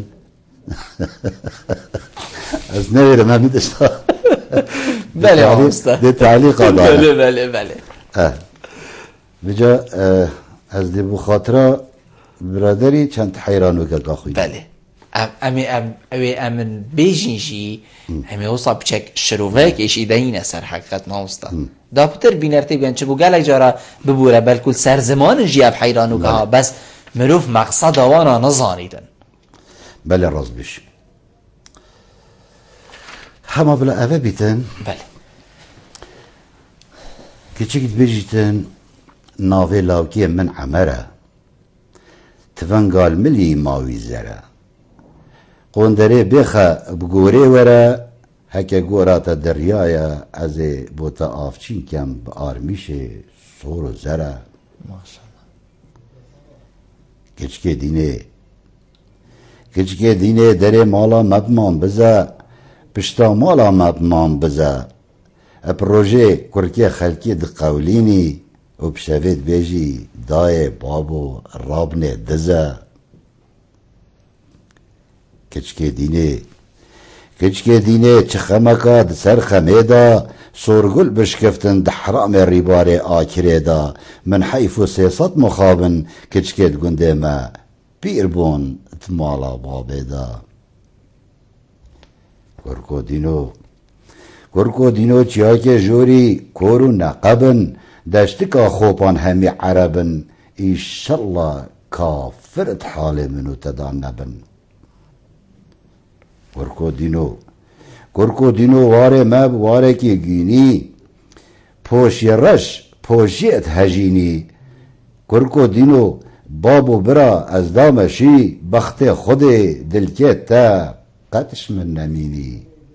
از نوير ما بدش بله آمسته ده تعلیق بله بله بله اه بجا از دی بخاطره برادری چند حیرانو که کاخوی بله ام امی ام اوی امن بیجینشی همی وصا بچک شروفک ایش ایدهینه سر حقیقت نامستا دا پتر بینرتی بیان چه بو گلک جارا ببوره بلکل سرزمان جیاب حیرانو که ها بس مروف مقصد وانا نزانیدن بله راز بیش همه بلا اوه بیتن بله که چکت بیجیتن ناوی لاوکی من عمره تفنگال ملی ماوی زره قندره بخه بگوره وره هکه گورات دریایا از بوتا آفچین کم با آرمیشه سور و زره ماشاءالله کچکه دینه کچکه دینه دره مالا مبمان بزه پشتا مالا مبمان بزه پروژه کرکی خلکی دقولینی و بشوید بیجی دای بابو رابنه دزه کچکه دینه کچکه دینه چه خمکا ده سر خمیدا سورگل بشکفتن ده حرام ریبار آکره دا من حیف و سیصد مخابن کچکه گنده ما پیر بون اتمالا بابه دا گرکو دینو گرکو دینو چیا که جوری کورو نقبن دشتکا خوپان همی عربن ایشالله کافرت حال منو تدان نبن گرکو دینو گرکو دینو واره مب واره کی گینی پوشی رش پوشیت هجینی گرکو دینو بابو برا از دامشی بخت خود دلکت تا قدش من نمینی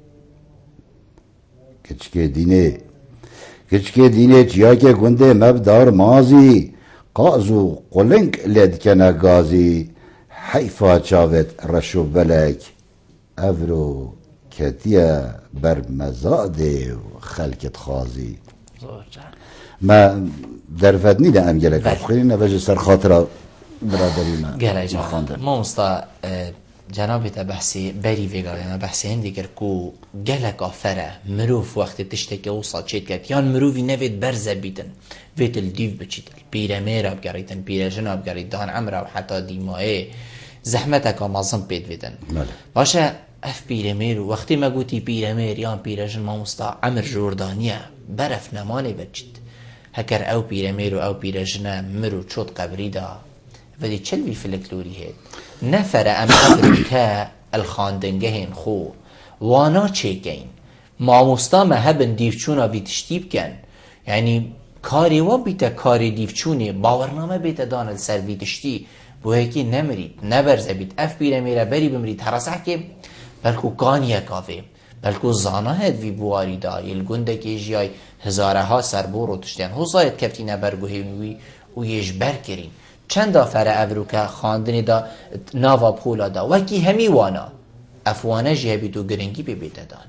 کچکه دینه کچکه دینه چیا که گنده مب دار مازی قازو قلنگ لدکنه گازی حیفا چاوت رشو بلک افرو کتیه بر مزاد خلکت خازی ما درفت نیده ام گلک بخیری نوجه سر خاطره برادری ما گلک ما مستا جناب تا بحثی بری ویگا یعنی بحثی هندی کرد کو گلک آفره مروف وقتی تشتکی وصل چید کرد یان مروفی نوید برزه بیتن ویتل دیو بچیتل پیره میره بگریتن پیره جنا بگریتن عمره و حتی دیمایه زحمتك مازن بيت فيدن باشا اف بيرمير وقتی ما قوتي بيرمير يان بيرجن ما مستا عمر جوردانيا برف نماني بجد هكر او بيرمير او بيرجنا مرو تشوت قبري دا فدي تشلوي في الكلوري هيد نفر ام قبركا الخاندنگهن خو وانا چيكين ما مستا ما هبن ديفچونا بيتشتيب كن يعني كاري و بيتا كاري ديفچوني باورنامه بيتا دانل سر بيتشتي بو هيكي نمريد نبرزه بيت اف بيره ميره بري بمريد هرسح كي بلكو قانيه كافي بلكو زانا هد في بواري دا يلگونده كي جياي هزاره ها سربورو تشتين هو زايد كفتي نبرگو هيوي و يجبر كرين چند دافر افروكا خاندني دا ناوا بخولا دا وكي همي وانا افوانا جيه بيتو گرنگي بي بيتا دان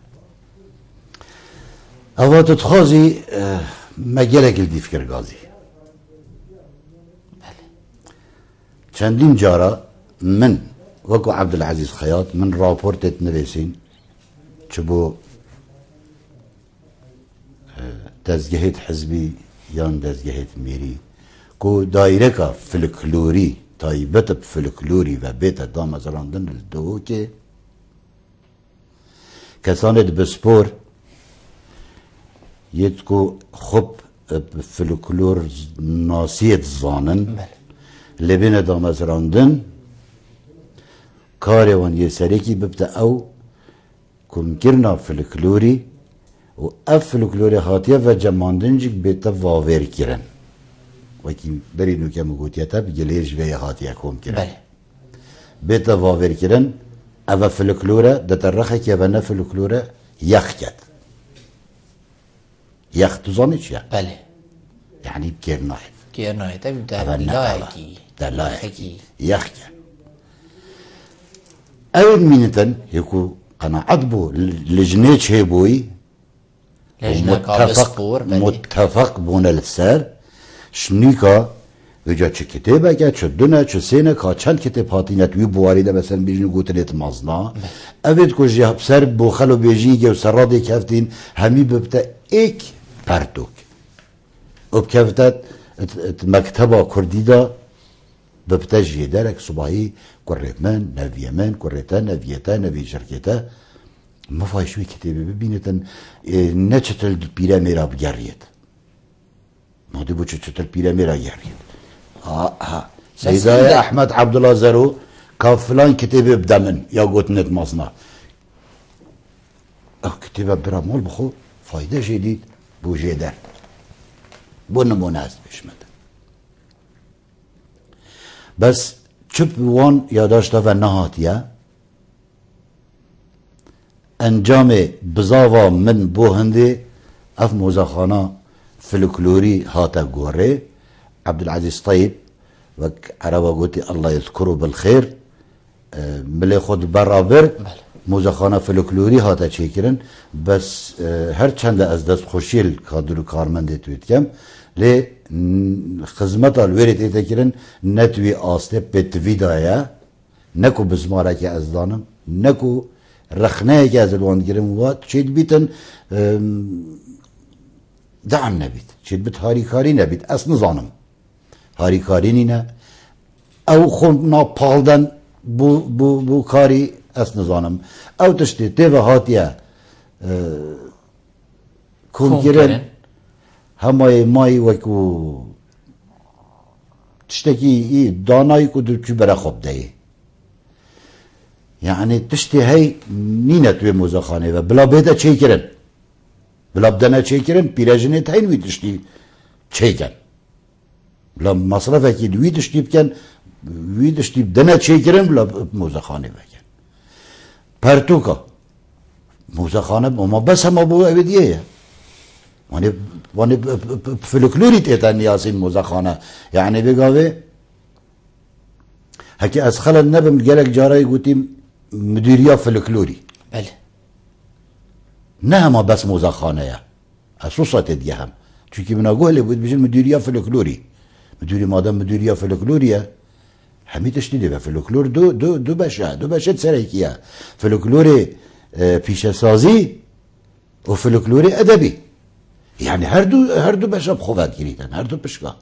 اوات تخازي مجالك الدي فكر غازي چندین جارا من وكو عبد العزيز خياط من راپورتت نویسین چه بو دزگهت حزبی یان دزگهت میری کو دایرکا فلکلوری تایبت فلکلوری و بیت دام از راندن دو که کسانت بسپور یت کو خوب فلکلور ناسیت زانن لبين دامز راندن كاروان يساريكي ببتا او كونكرنا فلكلوري و اف فلكلوري هاتيا و جماندنجك بيتا واوير كيرن وكي برينو كامو قوتياتا بجليرج ويا هاتيا كوم كيرن بيتا واوير كيرن او فلكلورا دترخا كيبانا فلكلورا يخكت يخ تظاني چيا بله يعني بكيرناحف كيرناحف تبدا لايكي دلايكي يخكي أول مينتن يكو قناعت بو لجنيتش هيبوي متفق متفق بون السر شنيكا وجا چه كتابه كا چه دونه چه سينه كا چند كتاب هاتينت وي بواري ده مثلا بيجنو قوتنت مازنا اوید كو جهب سر بوخلو بيجيگه و سراده كفتين همي ببتا ايك پرتوك وبكفتت مكتبه كردي ده ببتجي دارك صباحي كريمان نافيمان كريتا نافيتا نافي شركتا ما فاي شوي كتابي ببينتن نتشتل بيراميرا بجاريت ما دي بو تشتل بيراميرا جاريت ها ها سيدا احمد عبد الله زرو كافلان كتابي بدمن يا قوتنت مصنع اه كتابه برامول بخو فايده جديد بو جيدان بو نموناز بشمد بس چپ وان یاداشتا و نهاتیه انجام بزاوا من بو هنده اف موزخانه فلکلوری هاتا گوره عبدالعزیز طيب وك عربا قوتي الله يذكره بالخير ملي خود برابر موزخانه فلکلوری هاتا چیکرن بس هر چند از دست خوشیل کادرو کارمنده توید کم لی خدمت الورید ایتا کرن نتوی آسته پتوی دایا نکو بزماره که از دانم نکو رخنه که از الوان گرم واد چید بیتن دعم نبید چید بیت هاریکاری نبید اس نزانم هاریکاری نینه او خون ناپالدن بو, بو, بو کاری اس نزانم او تشتی تیوه هاتیه کون گرن همای مای وکو تشتكي ايه داناي كدو چو برا خوب ده يعني تشتي هاي نينة توي موزخانه و بلا بيدا چه کرن بلا بدنا چه کرن پیراجنه تاين وي تشتي چه کن بلا مصرفه كي وي تشتي بكن وي تشتي بدنا چه کرن بلا موزخانه بكن پرتوكا موزخانه ما بس هم ابو ابديه واني واني فلكلوري تيتان ياسين موزخانه يعني بقاوي هكي اسخل النبم جالك جاري قوتي مديريه فلكلوري بله نعم بس موزخانه يا اسوسه تديهم چونکی من اقول بود بيجي مديريه فلكلوري مديري مادام مديريه فلكلوريه همي تشتيدي فلكلور دو دو دو باشا دو باشا سريكيه فلكلوري بيشه سازي وفلكلوري ادبي يعني هر دو هر دو باشا بخوات گريتن هر دو بشكا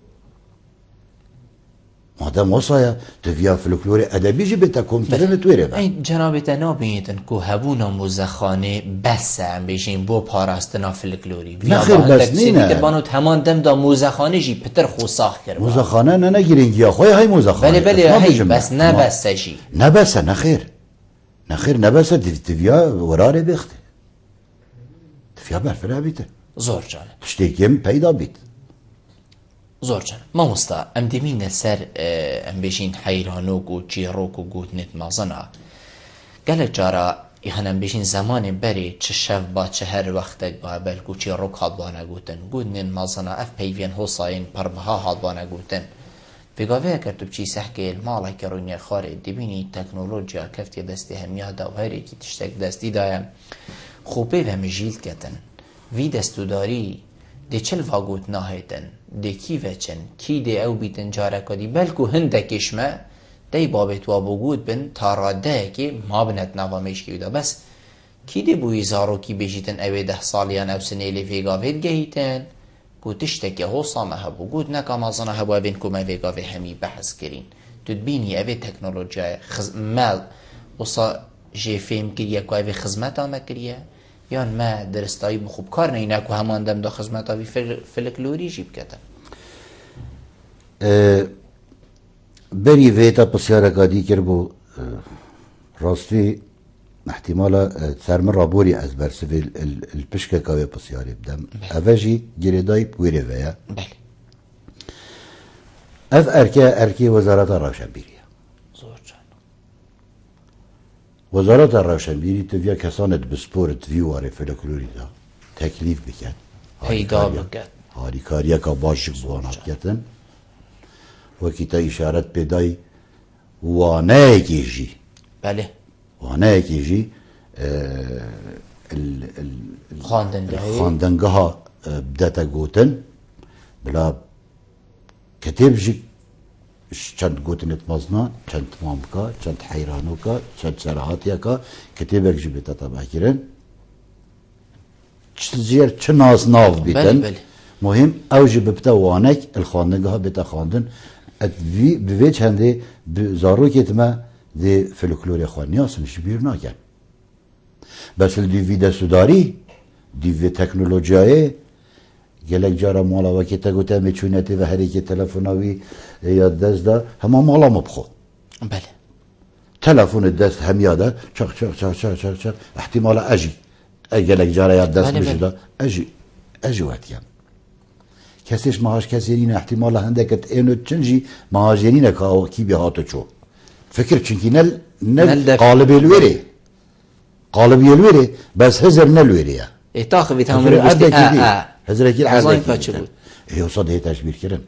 مادام وصايا تفيا فلكلوري ادبي جي بتا كومترن تويره اي جنابت نابيتن کو هبونا موزخانه بس هم بيجين بو پاراستنا فلكلوري نخير بس نينه بانو تمام دم دا موزخانه جي پتر خو ساخ کرد موزخانه نه نگیرین یا خوی های موزخانه بله بله هی بس نه بس جي نه بس نخير نخير نه بس تفيا وراره بخته تفيا برفره بیت زور جان تشتيكم پیدا بیت زور جان ما مستا ام دمين سر ام بيجين حيرانوك و جيروك و گوتنت مازنا قال جارا يهنم بيجين زمان بري چه شف با چه هر وقت با بلکو جيروك حالبانا گوتن گوتنن مازنا اف پیوین حسين پربها حالبانا گوتن فقاوه کرتو بچی سحكي المالا كرونيا خاري دبيني تكنولوجيا كفتي دستي هم يادا و هيري كي تشتك دستي دايا خوبه و مجيل كتن وی دستوداری دی چل واگوت نهایتن دی کی وچن کی دی او بیتن جاره کدی بلکو هندکش ما دی بابت وابوگود بن تاراده که ما بنت نوامیش کی بودا بس کی دی بوی زارو کی بجیتن اوی ده سالیان او سنیلی ویگاوید گهیتن گوتشتکی حوصامه هبوگود نکامازانه هبو اوین کمه ویگاوی همی بحث کرین تدبینی اوی تکنولوژی خز... مال وصا جی فهم کریه که اوی خزمت آمه کریه یان ما درستایی بخوب کار نینه که همان دم دا خزمت آوی فلکلوری جیب کتن بری ویتا پسیاره کادی کر بو راستی احتمالا سرمن رابوری از برسوی الپشکه کاوی پسیاره بدم اوجی گریدای پویره ویا بله اف ارکه ارکی وزارت روشنبیریه زور جان وزارت روشنبیری تویا کسانت بسپورت ویواره فلکلوری دا تکلیف بکن پیدا بکن هاریکاریا که باشک بوانات کتن وکی تا اشارت پیدای وانه کیجی بله وانه کیجی خاندنگه ها بدتا گوتن بلا کتیب جی چند گوتنت مزنا چند تمام کا چند حیرانو کا چند سراحاتیا کا کتیبک جی بتا تبع کرن زیر چه ناز ناف بیتن بله بله. مهم او جی ببتا وانک الخاندنگه ها بتا خاندن بوی چنده زارو کتما دی فلکلور خوانیاسن شبیر ناکن بس دی وی دستوداری دی وی تکنولوژیای گلک جارا مالا وکی تگوته میچونتی و هری که تلفناوی یا دست دا همه مالا مبخو بله تلفن دست هم یاده چق چق چق چق چق چق احتمال اجی گلک جارا یا دست بله بجدا اجی اجی واتیم کسیش ماهاش کسیرین احتمال هندکت اینو چنجی مهاجرین که او کی بیهاتو چو فکر چنکی نل نل قالب الوری قالب الوری بس هزر نلوری یا اتاخ بیت همون رو بشتی اه اه هزر کی عزاین العرض فاچه بود هي وصاد هي تشبير كرن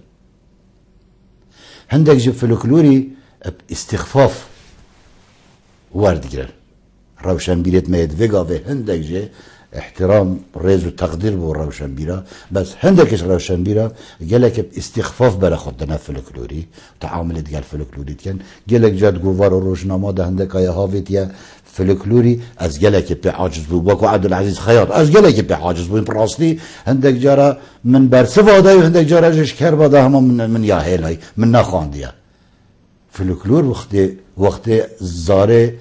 هندك جب فلكلوري استخفاف وارد كرن روشن بيرت ما يدفقا في هندك جي احترام ريز وتقدير بو روشن بيرا بس هندكش روشن بيرا قالك استخفاف بلا خدنا فلكلوري تعاملت قال فلكلوري كان قالك جاد قوار روشنامه ده هندك يا هافيتيا فلكلوري از قالك بعاجز بو باكو عبد العزيز خياط از قالك بعاجز بو براستي هندك جارا من برسفا ده هندك جارا جش كربا ده هم من من ياهل هاي من نخانديا فلكلور وقت وقت زاره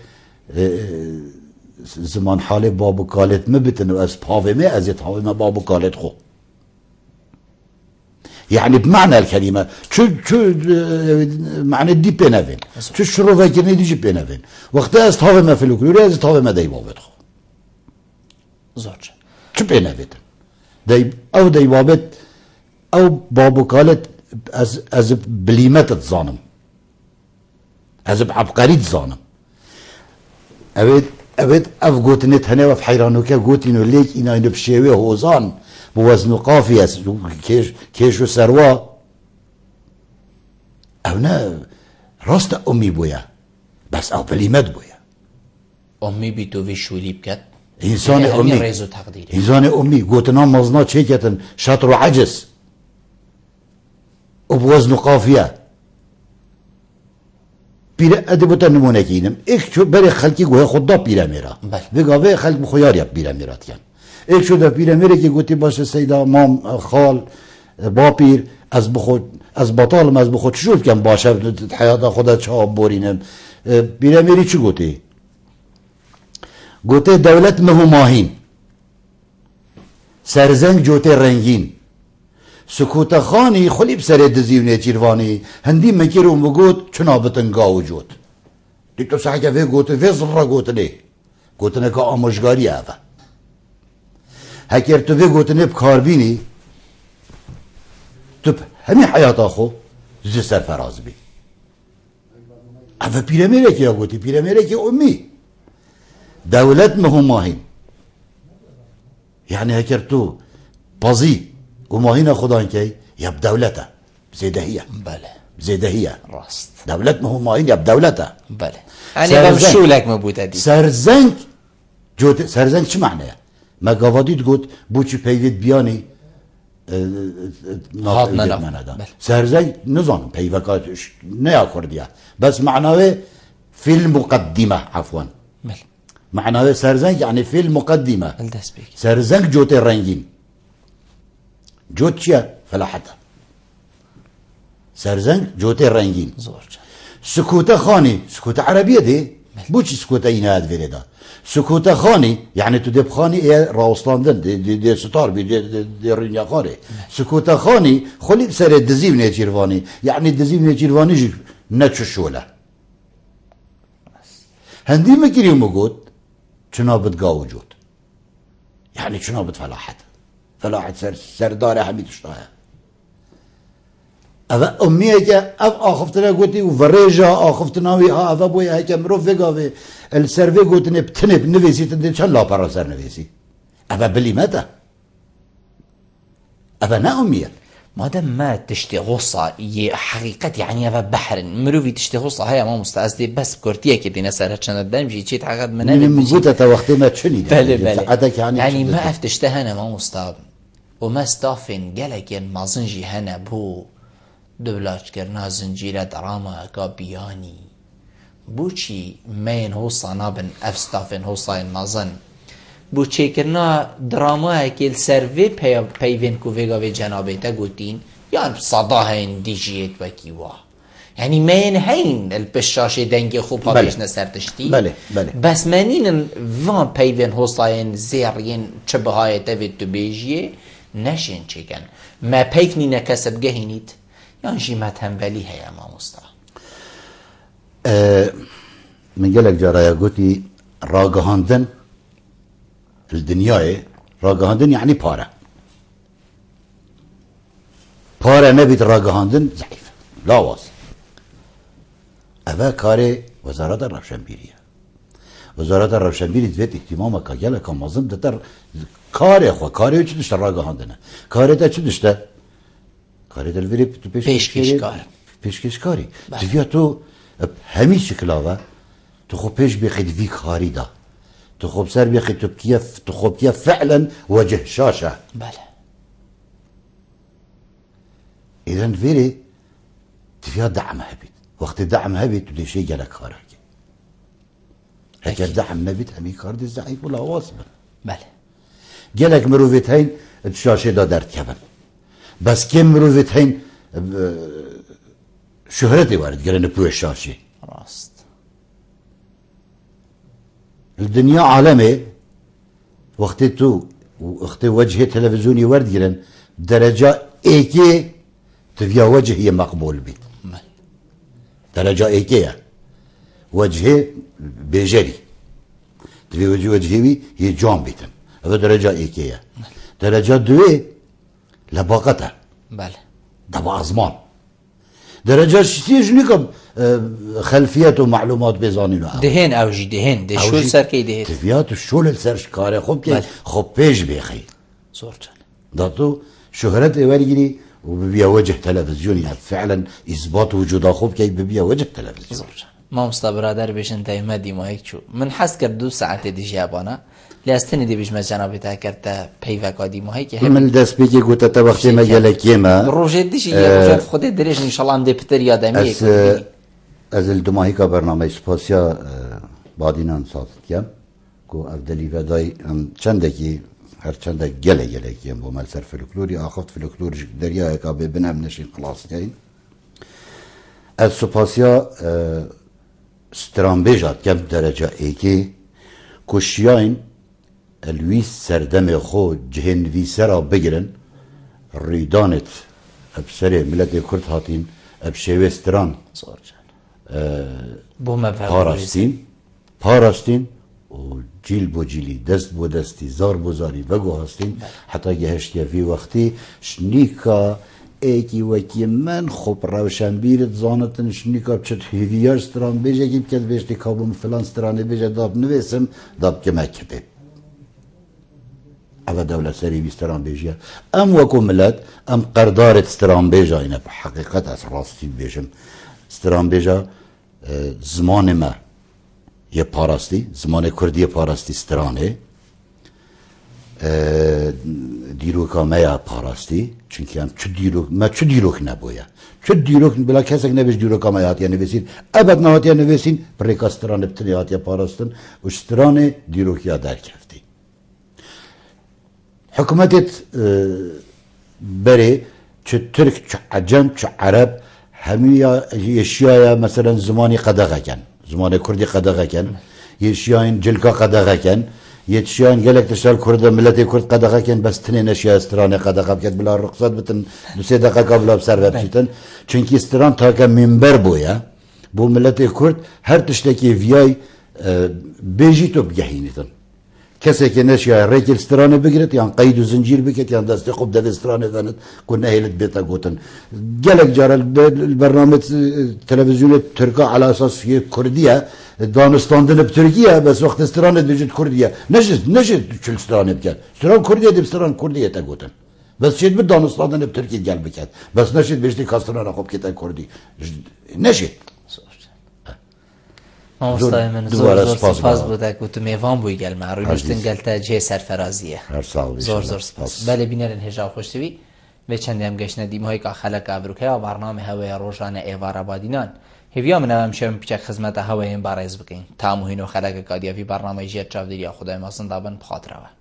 زمان حال بابو کالت مبتن و از پاومه از يتحاومه بابو کالت خو يعني بمعنى الكلمة شو شو معنى دي بينافين شو شروع فاكرني دي جي بينافين وقتها استحاومه فلكلوري از استحاومه داي بابت خو زوج شو بينافين داي او داي بابت او بابو كالت از از بليمت الظانم از بعبقري الظانم اويد اوید اف گوتنت هنه و حیرانو که گوتینو لیک اینا اینو بشیوه هوزان بوزن و قافی است کش کش و سروا او نه راست امی بویا بس او بلیمت بویا امی بی تو وی شولی بکت انسان همین امي ريز و تقدير انسان امي قوتنا مزنا تشيكتن شطر وعجز وبوزن قافيه بير ادبوتا نمونه كينم اك شو بري خلقي قوي خدا بيرا ميرا بقى خلق بخيار يا بيرا ميرات كان اك شو ده بيرا ميرا كي قلتي باش سيدا مام خال باپیر از بخود از بطالم از بخود شد کم باشه حیات خودت چاب بورینم بیره میری چی گوتی؟ گوته دولت مهو ماهین سرزنگ جوته رنگین سکوت خانی خلی بسر دزیونه چیروانی هندی مکیرو مگوت چنا بتنگا وجود دیتو سحکه وی گوته وی زرا گوته لی گوته نکا آموشگاری اوه هکر تو وی گوته نب کاربینی تو همین حیات آخو زی سرفراز بی اوه پیرمیره که یا گوتی پیرمیره که امی دولت مهم ماهین یعنی هکر تو بازی و ماهین خدان که یب دولته زیدهیه بله زیدهیه راست دولت مهم ماهین یب دولته بله يعني بمشولك مبوتا دي سرزنگ جوت سرزنگ چه معنیه مگاوادید گوت بوچی پیوید بیانی هات نلا سرزنگ نزانم پیوکاتش نیا کردیه بس معناه في المقدمة عفوا بله معناه سرزنگ يعني في المقدمة الدسبيك سرزنگ جوت رنگين جوت چیه فلاحته سرزنگ جوت رنگين زور سكوت خاني سكوت عربية دي بوچی سكوت اینا اد ویرده سكوت خاني يعني تو دب خاني ايه راوستاندن دي, دي, دي ستار بي دي, دي, دي رنيا خاري سكوت خاني خلي بسر الدزيب نيجيرواني يعني الدزيب نيجيرواني جي نتشو شوله هندي مكيري موجود شنو بتقا وجود يعني شنو بتفلاحت فلاحت سر سردار حميد اشتاها أبا أمي هيك أب آخفتنا قلتي وفريجا آخفتنا ويها أبا بوي هيك مروف فيقا السيرفي قلتني بتنب نفسي تدي شن لا برا سر نفسي أبا بلي متى أبا نا أمي مادام ما تشتي غصة حقيقة يعني أبا بحر مروفي تشتي غصة هيا ما مستعزدي بس كورتيا كدينا سارة شنو دمجي تشيت حقد من من مزوتة وقت ما تشني بلي بلي يعني, يعني ما أفتشتها أنا ما مستعب وما استافن قالك ين ما زنجي هنا بو دبلاج کرنا زنجیره دراما کا بیانی بوچی مین هو صنابن افستافن هو صاين مازن بوچی کرنا دراما کل سروی پی پیوین کو ویگا و جنابه گوتین یان صداها این دیجیت و کیوا يعني مين هين البشاشة دنجي خوب هايش نسرتشتي بله بله بس منين فان بيفن هوصاين زيرين شبهاي تفيد تبيجي نشين چيكن ما بيكني نكسب جهينيت يعني شي ما تنبلي هيا ما مصطفى أه من قالك جرايا قلتي راقهاندن الدنيا راقهاندن يعني بارا بارا نبيت راقهاندن ضعيف لا واصل أبا كاري وزارة الروشنبيرية وزارة الروشنبيري تفيت اهتمامك قالة كان مظلم تتر كاري أخوة كاري وش دشت راقهاندن كاري تا چه دشت کاری دل وری تو پیشکش کار پیشکش کاری تو تو همین شکلاوه تو خب پیش بخید وی کاری دا تو خب سر بخید تو کیف تو خب کیف فعلا وجه شاشه بله اذن وری تفيا دعم هبيت وقت دعم هبيت تو شيء جالك كارك هكذا دعم نبيت همي كار دي ضعيف ولا واصل بله جالك مروفيت هين الشاشه دا درت كبن بس كم مروفت هين شهرتي وارد قالنا بوي الشاشة راست الدنيا عالمي وقت تو وقت وجه تلفزيوني وارد قالن درجة ايكي تفيا وجه هي مقبول بي درجة ايكي وجه بيجري تفيا وجه وجهي هي جون بيتن هذا درجة ايكي درجة دوي لباقته بله دبا أزمان درجة شتيج نكم خلفيات ومعلومات بيزانينو دهين أوجي دهين ده شو سر كي دهين تفيات الشول السرش كاري خوب كي خوب بيش بيخي صورتان داتو شهرت اوليني وببيا وجه تلفزيوني فعلا إثبات وجود خوب كي ببيا وجه تلفزيون صورتان ما مستا برادر بيشن تايما ديما هيك شو من حس كرد دو ساعت دي جابانا لاستني دي بيش مجانا بتا كرتا بيفاكا ديما هيك من دست بيجي قلت توقتي مجالك يما روجي ديشي روجات خودي دريش ان شاء الله عندي بتر يادمي از از الدماهيكا برنامج سپاسيا بادينان سازكيا كو افدلي فداي چندكي هر چندك گله گله كيم بو ملسر فلكلوري اخفت فلكلور دريا هيك بنام نشين خلاص كاين از سپاسيا سترامبيجات كم درجة ايكي كوشياين الويس سردم خو جهن ويسرا بگرن ريدانت ابسري ملت كرد هاتين ابشيوه ستران پاراستین پاراستین و جیل بو جیلی دست بو دستی زار بو زاری وگو هستین حتی گهشتی فی وقتی شنیکا ایکی وکی من خوب روشن بیرد زانتن شنیکا بچت هیویار ستران بیجه که بکت بیشتی کابون فلان سترانه بیجه داب نویسم داب که مکبه اوه دولت سری بی ستران بیجه ام وکو ملت ام قردارت ستران بیجه اینه بحقیقت از راستی بیجم ستران بیجه زمان ما یه پاراستی زمان کردی پاراستی سترانه دیروکا میا پاراستی چونکه هم چه دیروک ما چه دیروک نبویا چه دیروک بلا کسی نبیش دیروکا میا هاتیا نویسین ابد نهاتیا نویسین پریکا سترانه بتنی هاتیا پاراستن و سترانه دیروکیا درک هفتی حکومتت بره چه ترک چه عجم چه عرب همه اشیاء مثلا زمانی قدغه کن زمان کردی قدغه کن اشیاء جلکا قدغه کن اشیاء گلک تشتال کرد ملت کرد قدغه کن بس تنین اشیاء استران قدغه بکد بلا رقصات بتن دو سه دقیقه قبل بسر ببشیتن چونکی استران تا که منبر بویا بو ملت کرد هر تشتکی ویای بیجی تو بگهینیتن کسی که نشیا ریکل استرانه بگیرد یا قید و زنجیر بکت یا دست خوب دل استرانه داند کنه هیلت بیتا گوتن گلک جار البرنامه تلویزیون ترکا على اساس کردیه دانستاندن بترکیه بس وقت استرانه بجد کردیه نشد نشد چل استرانه بکن استران کردیه دیم استران کردیه تا گوتن بس شد به دانستاندن بترکی گل بکن بس نشد بجدی کاسترانه خوب کتا کردی نشد ما مستای من زور زور سپاس بوده که تو میوان بوی گل معروی نشتن گلتا جه سرفرازیه زور زور سپاس بله بینرن هجا خوشتوی و چندی هم گشنه دیم های که خلق ابروکه و برنامه هوای روشان ایوار آبادینان هیویا من هم شم پیچک خدمت هوای این بارز بکن تا موهین و خلق کادیوی برنامه جیت چاودیری خدای ما زندابن بخاطره